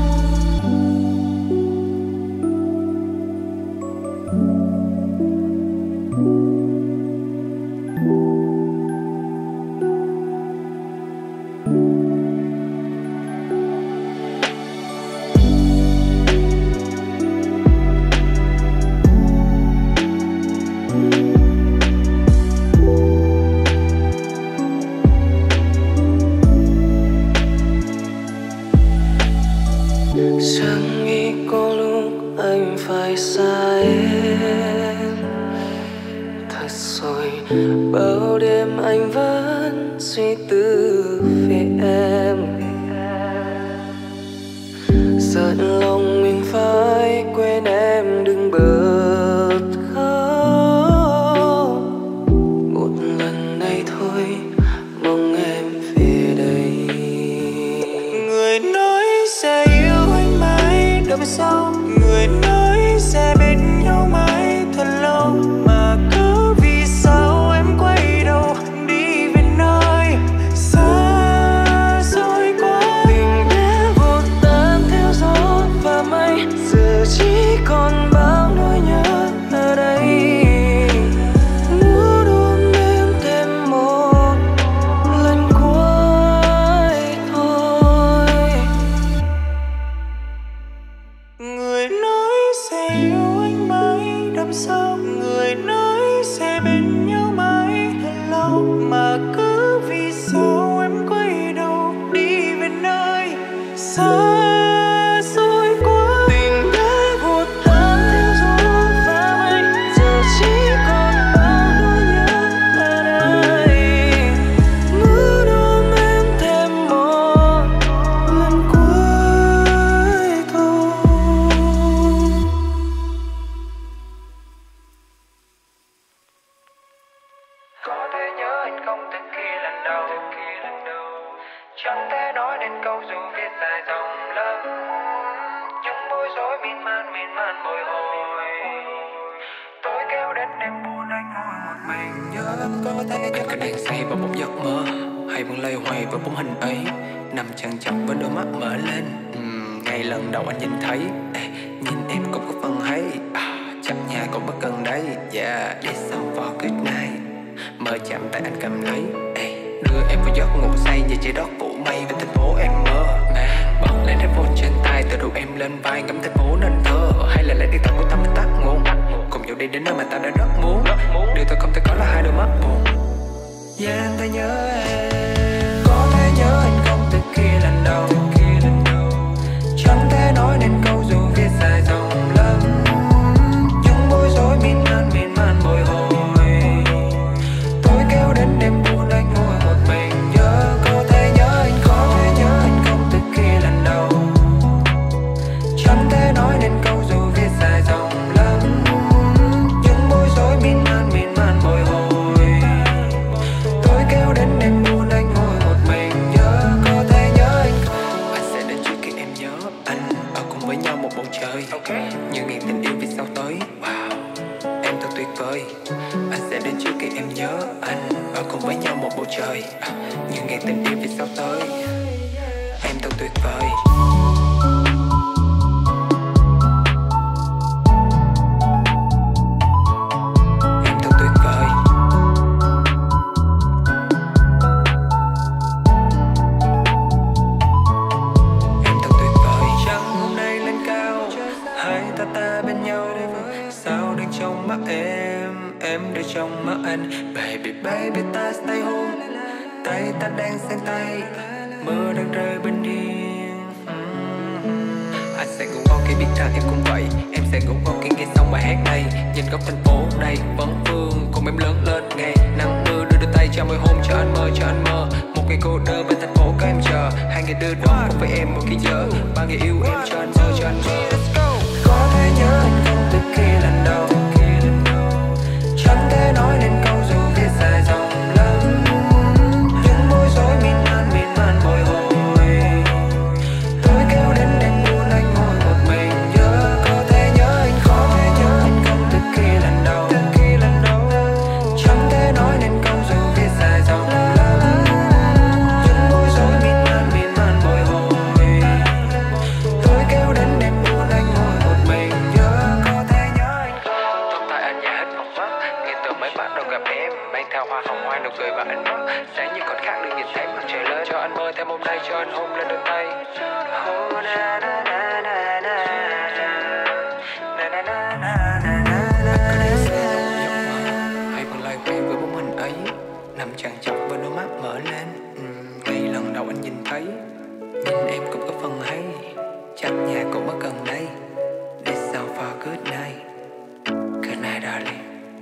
C: Chẳng nghĩ có lúc anh phải xa em, thật rồi bao đêm anh vẫn suy tư về em. Giận lòng mình phải quên em đừng bật khóc, một lần này thôi mong em về đây.
B: Người nói sẽ yêu anh mãi đằng sau, người nói sẽ bên nhau mãi thật lâu, mà cứ vì sao em quay đầu đi về nơi xa xôi quá.
C: Tình đã vụt tan theo gió và mây, giờ chỉ còn bao nỗi nhớ
B: câu dù viết dài dòng lắm, những bối rối miên man bồi hồi. Tôi kéo đến em buồn anh ngồi một mình nhớ có thể. Anh cứ đang say vào một giấc mơ, hay vẫn lây hoay với bóng hình ấy, nằm chằn chọc với đôi mắt mở lên. Ngay lần đầu anh nhìn thấy, nhìn em cũng có phần hay. Chắc nhà cũng bất cần đấy. Yeah, để xong vào good night. Mơ chạm tay anh cầm lấy, đưa em vào giấc ngủ say như trái đất phủ mây về thành phố em mơ. Bật lên headphone trên tay, từ đầu em lên vai ngắm thành phố nên thơ. Hay là lấy điện thoại của tâm mình tắt nguồn, cùng nhau đi đến nơi mà ta đã rất muốn. Điều tôi không thể có là hai đôi mắt buồn. Yeah, anh thấy nhớ em, có thể nhớ anh không từ khi lần đầu. Chẳng thể nói nên câu dù viết dài dòng lắm, những bối rối miên man bồi hồi. Tôi kéo đến đêm buồn anh ngồi một mình nhớ. Có thể nhớ anh không từ khi lần đầu. Chẳng thể nói nên câu dù viết dài dòng lắm, những bối rối miên man bồi hồi. Tôi kéo đến đêm buồn anh ngồi một mình nhớ. Có thể nhớ anh sẽ đến trước khi em nhớ anh, ở cùng với nhau một bầu trời. Như ngày tình yêu vì sao tới. Wow, em thật tuyệt vời. Anh sẽ đến trước khi em nhớ anh, ở cùng với nhau một bầu trời. Như ngày tình yêu vì sao tới. Em thật tuyệt vời. Em thật tuyệt vời. Em thật tuyệt vời. Trăng hôm nay lên cao, hai ta bên nhau. Sao đang trong mắt em đưa trong mắt anh. Baby ta stay home, tay ta đang sang tay, mưa đang rơi bên hiên. Anh sẽ ngủ ngon khi biết rằng em cũng vậy. Em sẽ ngủ ngon khi nghe xong bài hát này. Nhìn góc thành phố đầy vấn vương, cùng em lớn lên ngày nắng mưa. Đưa đôi tay cho môi hôn cho anh mơ. Một ngày cô đơn bên thành phố có em chờ. Hai ngày đưa đón cùng với em một khi nhớ. Ba ngày yêu em cho anh mơ. Có thể nhớ anh không từ khi lần đầu. Chẳng thể nói nên câu dù viết dài dòng lắm, những bối rối miên man bồi hồi. Tôi kéo đến đêm buồn anh ngồi một mình nhớ. Có thể nhớ anh không từ khi lần đầu. Chẳng thể nói nên câu dù viết dài dòng lắm, những bối rối miên man bồi hồi. Tôi kéo đến đêm buồn anh ngồi một mình nhớ. Có thể nhớ anh không. Tóc tai anh nhả hết một mắt, ngay từ mới bắt đầu gặp em, mang theo hoa hồng hoa nụ cười và ánh mắt sáng như còn khác được nhìn thấy mặt trời lên. Cho anh mơ thêm hôm nay, cho anh hôn lên đôi tay. Oh, na na na na na na na na na na na. Hay còn lại quen với bóng hình ấy, nằm chằn chọc với đôi mắt mở lên. Ngày lần đầu anh nhìn thấy, nhìn em cũng có phần hay. Chắc nhà cũng ở gần đây. It's so far, good night. Good night, darling.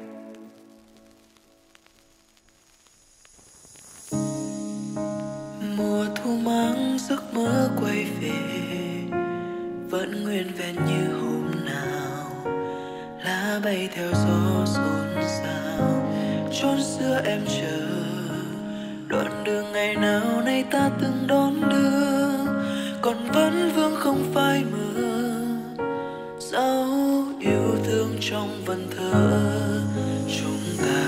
C: Mùa thu mang giấc mơ quay về, vẫn nguyên vẹn như hôm nào. Lá bay theo gió xôn xao, chốn xưa em chờ. Đoạn đường ngày nào nay ta từng đón đưa, còn vẫn vương không phai mờ. Dấu yêu thương trong vần thơ chúng ta,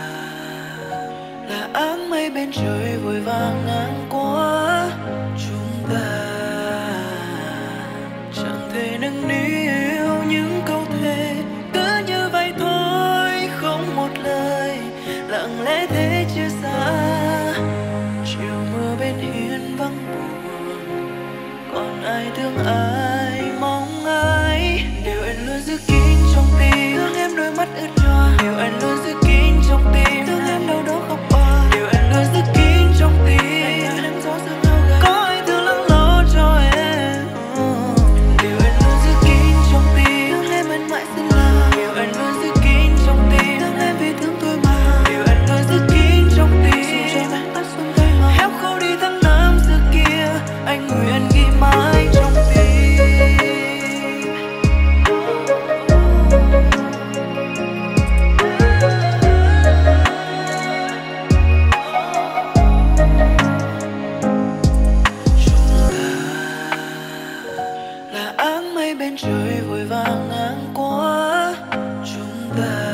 C: là áng mây bên trời vội vàng ngang qua. Chúng ta chẳng thể nâng niu những câu thề, cứ như vậy thôi không một lời, lặng lẽ thế chia xa. Chiều mưa bên hiên vắng buồn, còn ai thương ai mong ai. Điều anh luôn giữ kín trong tim, thương em đôi mắt ướt nhòa. Điều anh luôn giữ kín trong tim, thương em đâu đó khóc òa. Điều anh luôn giữ kín trong tim, có ai thương lắng lo cho em. Điều anh luôn giữ kín trong tim, thương em anh mãi xin là. Điều anh luôn giữ kín trong tim, thương em vì thương tôi mà. Điều anh luôn giữ kín trong tim, héo khô đi tháng năm xưa kia, anh nguyện ghi mãi trong tim. Chúng trời vội vàng ngang qua. Chúng ta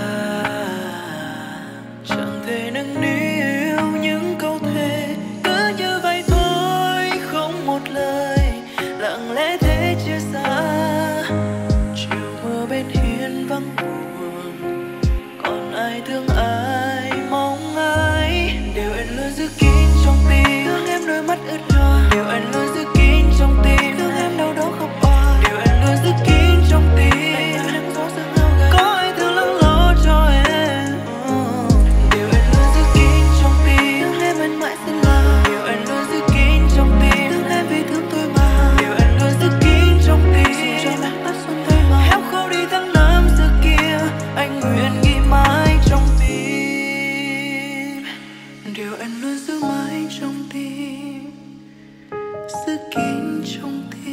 C: chẳng thể nâng niu những câu thề, cứ như vậy thôi không một lời, lặng lẽ thế chia xa. Chiều mưa bên hiên vắng buồn, còn ai thương ai mong ai. Điều anh luôn giữ kín trong tim, thương em đôi mắt ướt nhòa. Điều anh luôn giữ kín trong tim, thương em đau đớn khóc òa. Điều anh luôn giữ kín trong tim, anh nắng gió sương ngao gầy, có ai thương lắng lo cho em. Điều anh luôn giữ kín trong tim, thương em anh mãi xin lỗi. Điều anh luôn giữ kín trong tim, thương em vì thương tôi mà. Điều anh luôn giữ kín trong tim, dù cho nắng tắt xuân tới màu. Em không đi tháng năm xưa kia, anh nguyện ghi mãi trong tim. Điều anh luôn giữ mãi trong tim, giữ kín trong tim.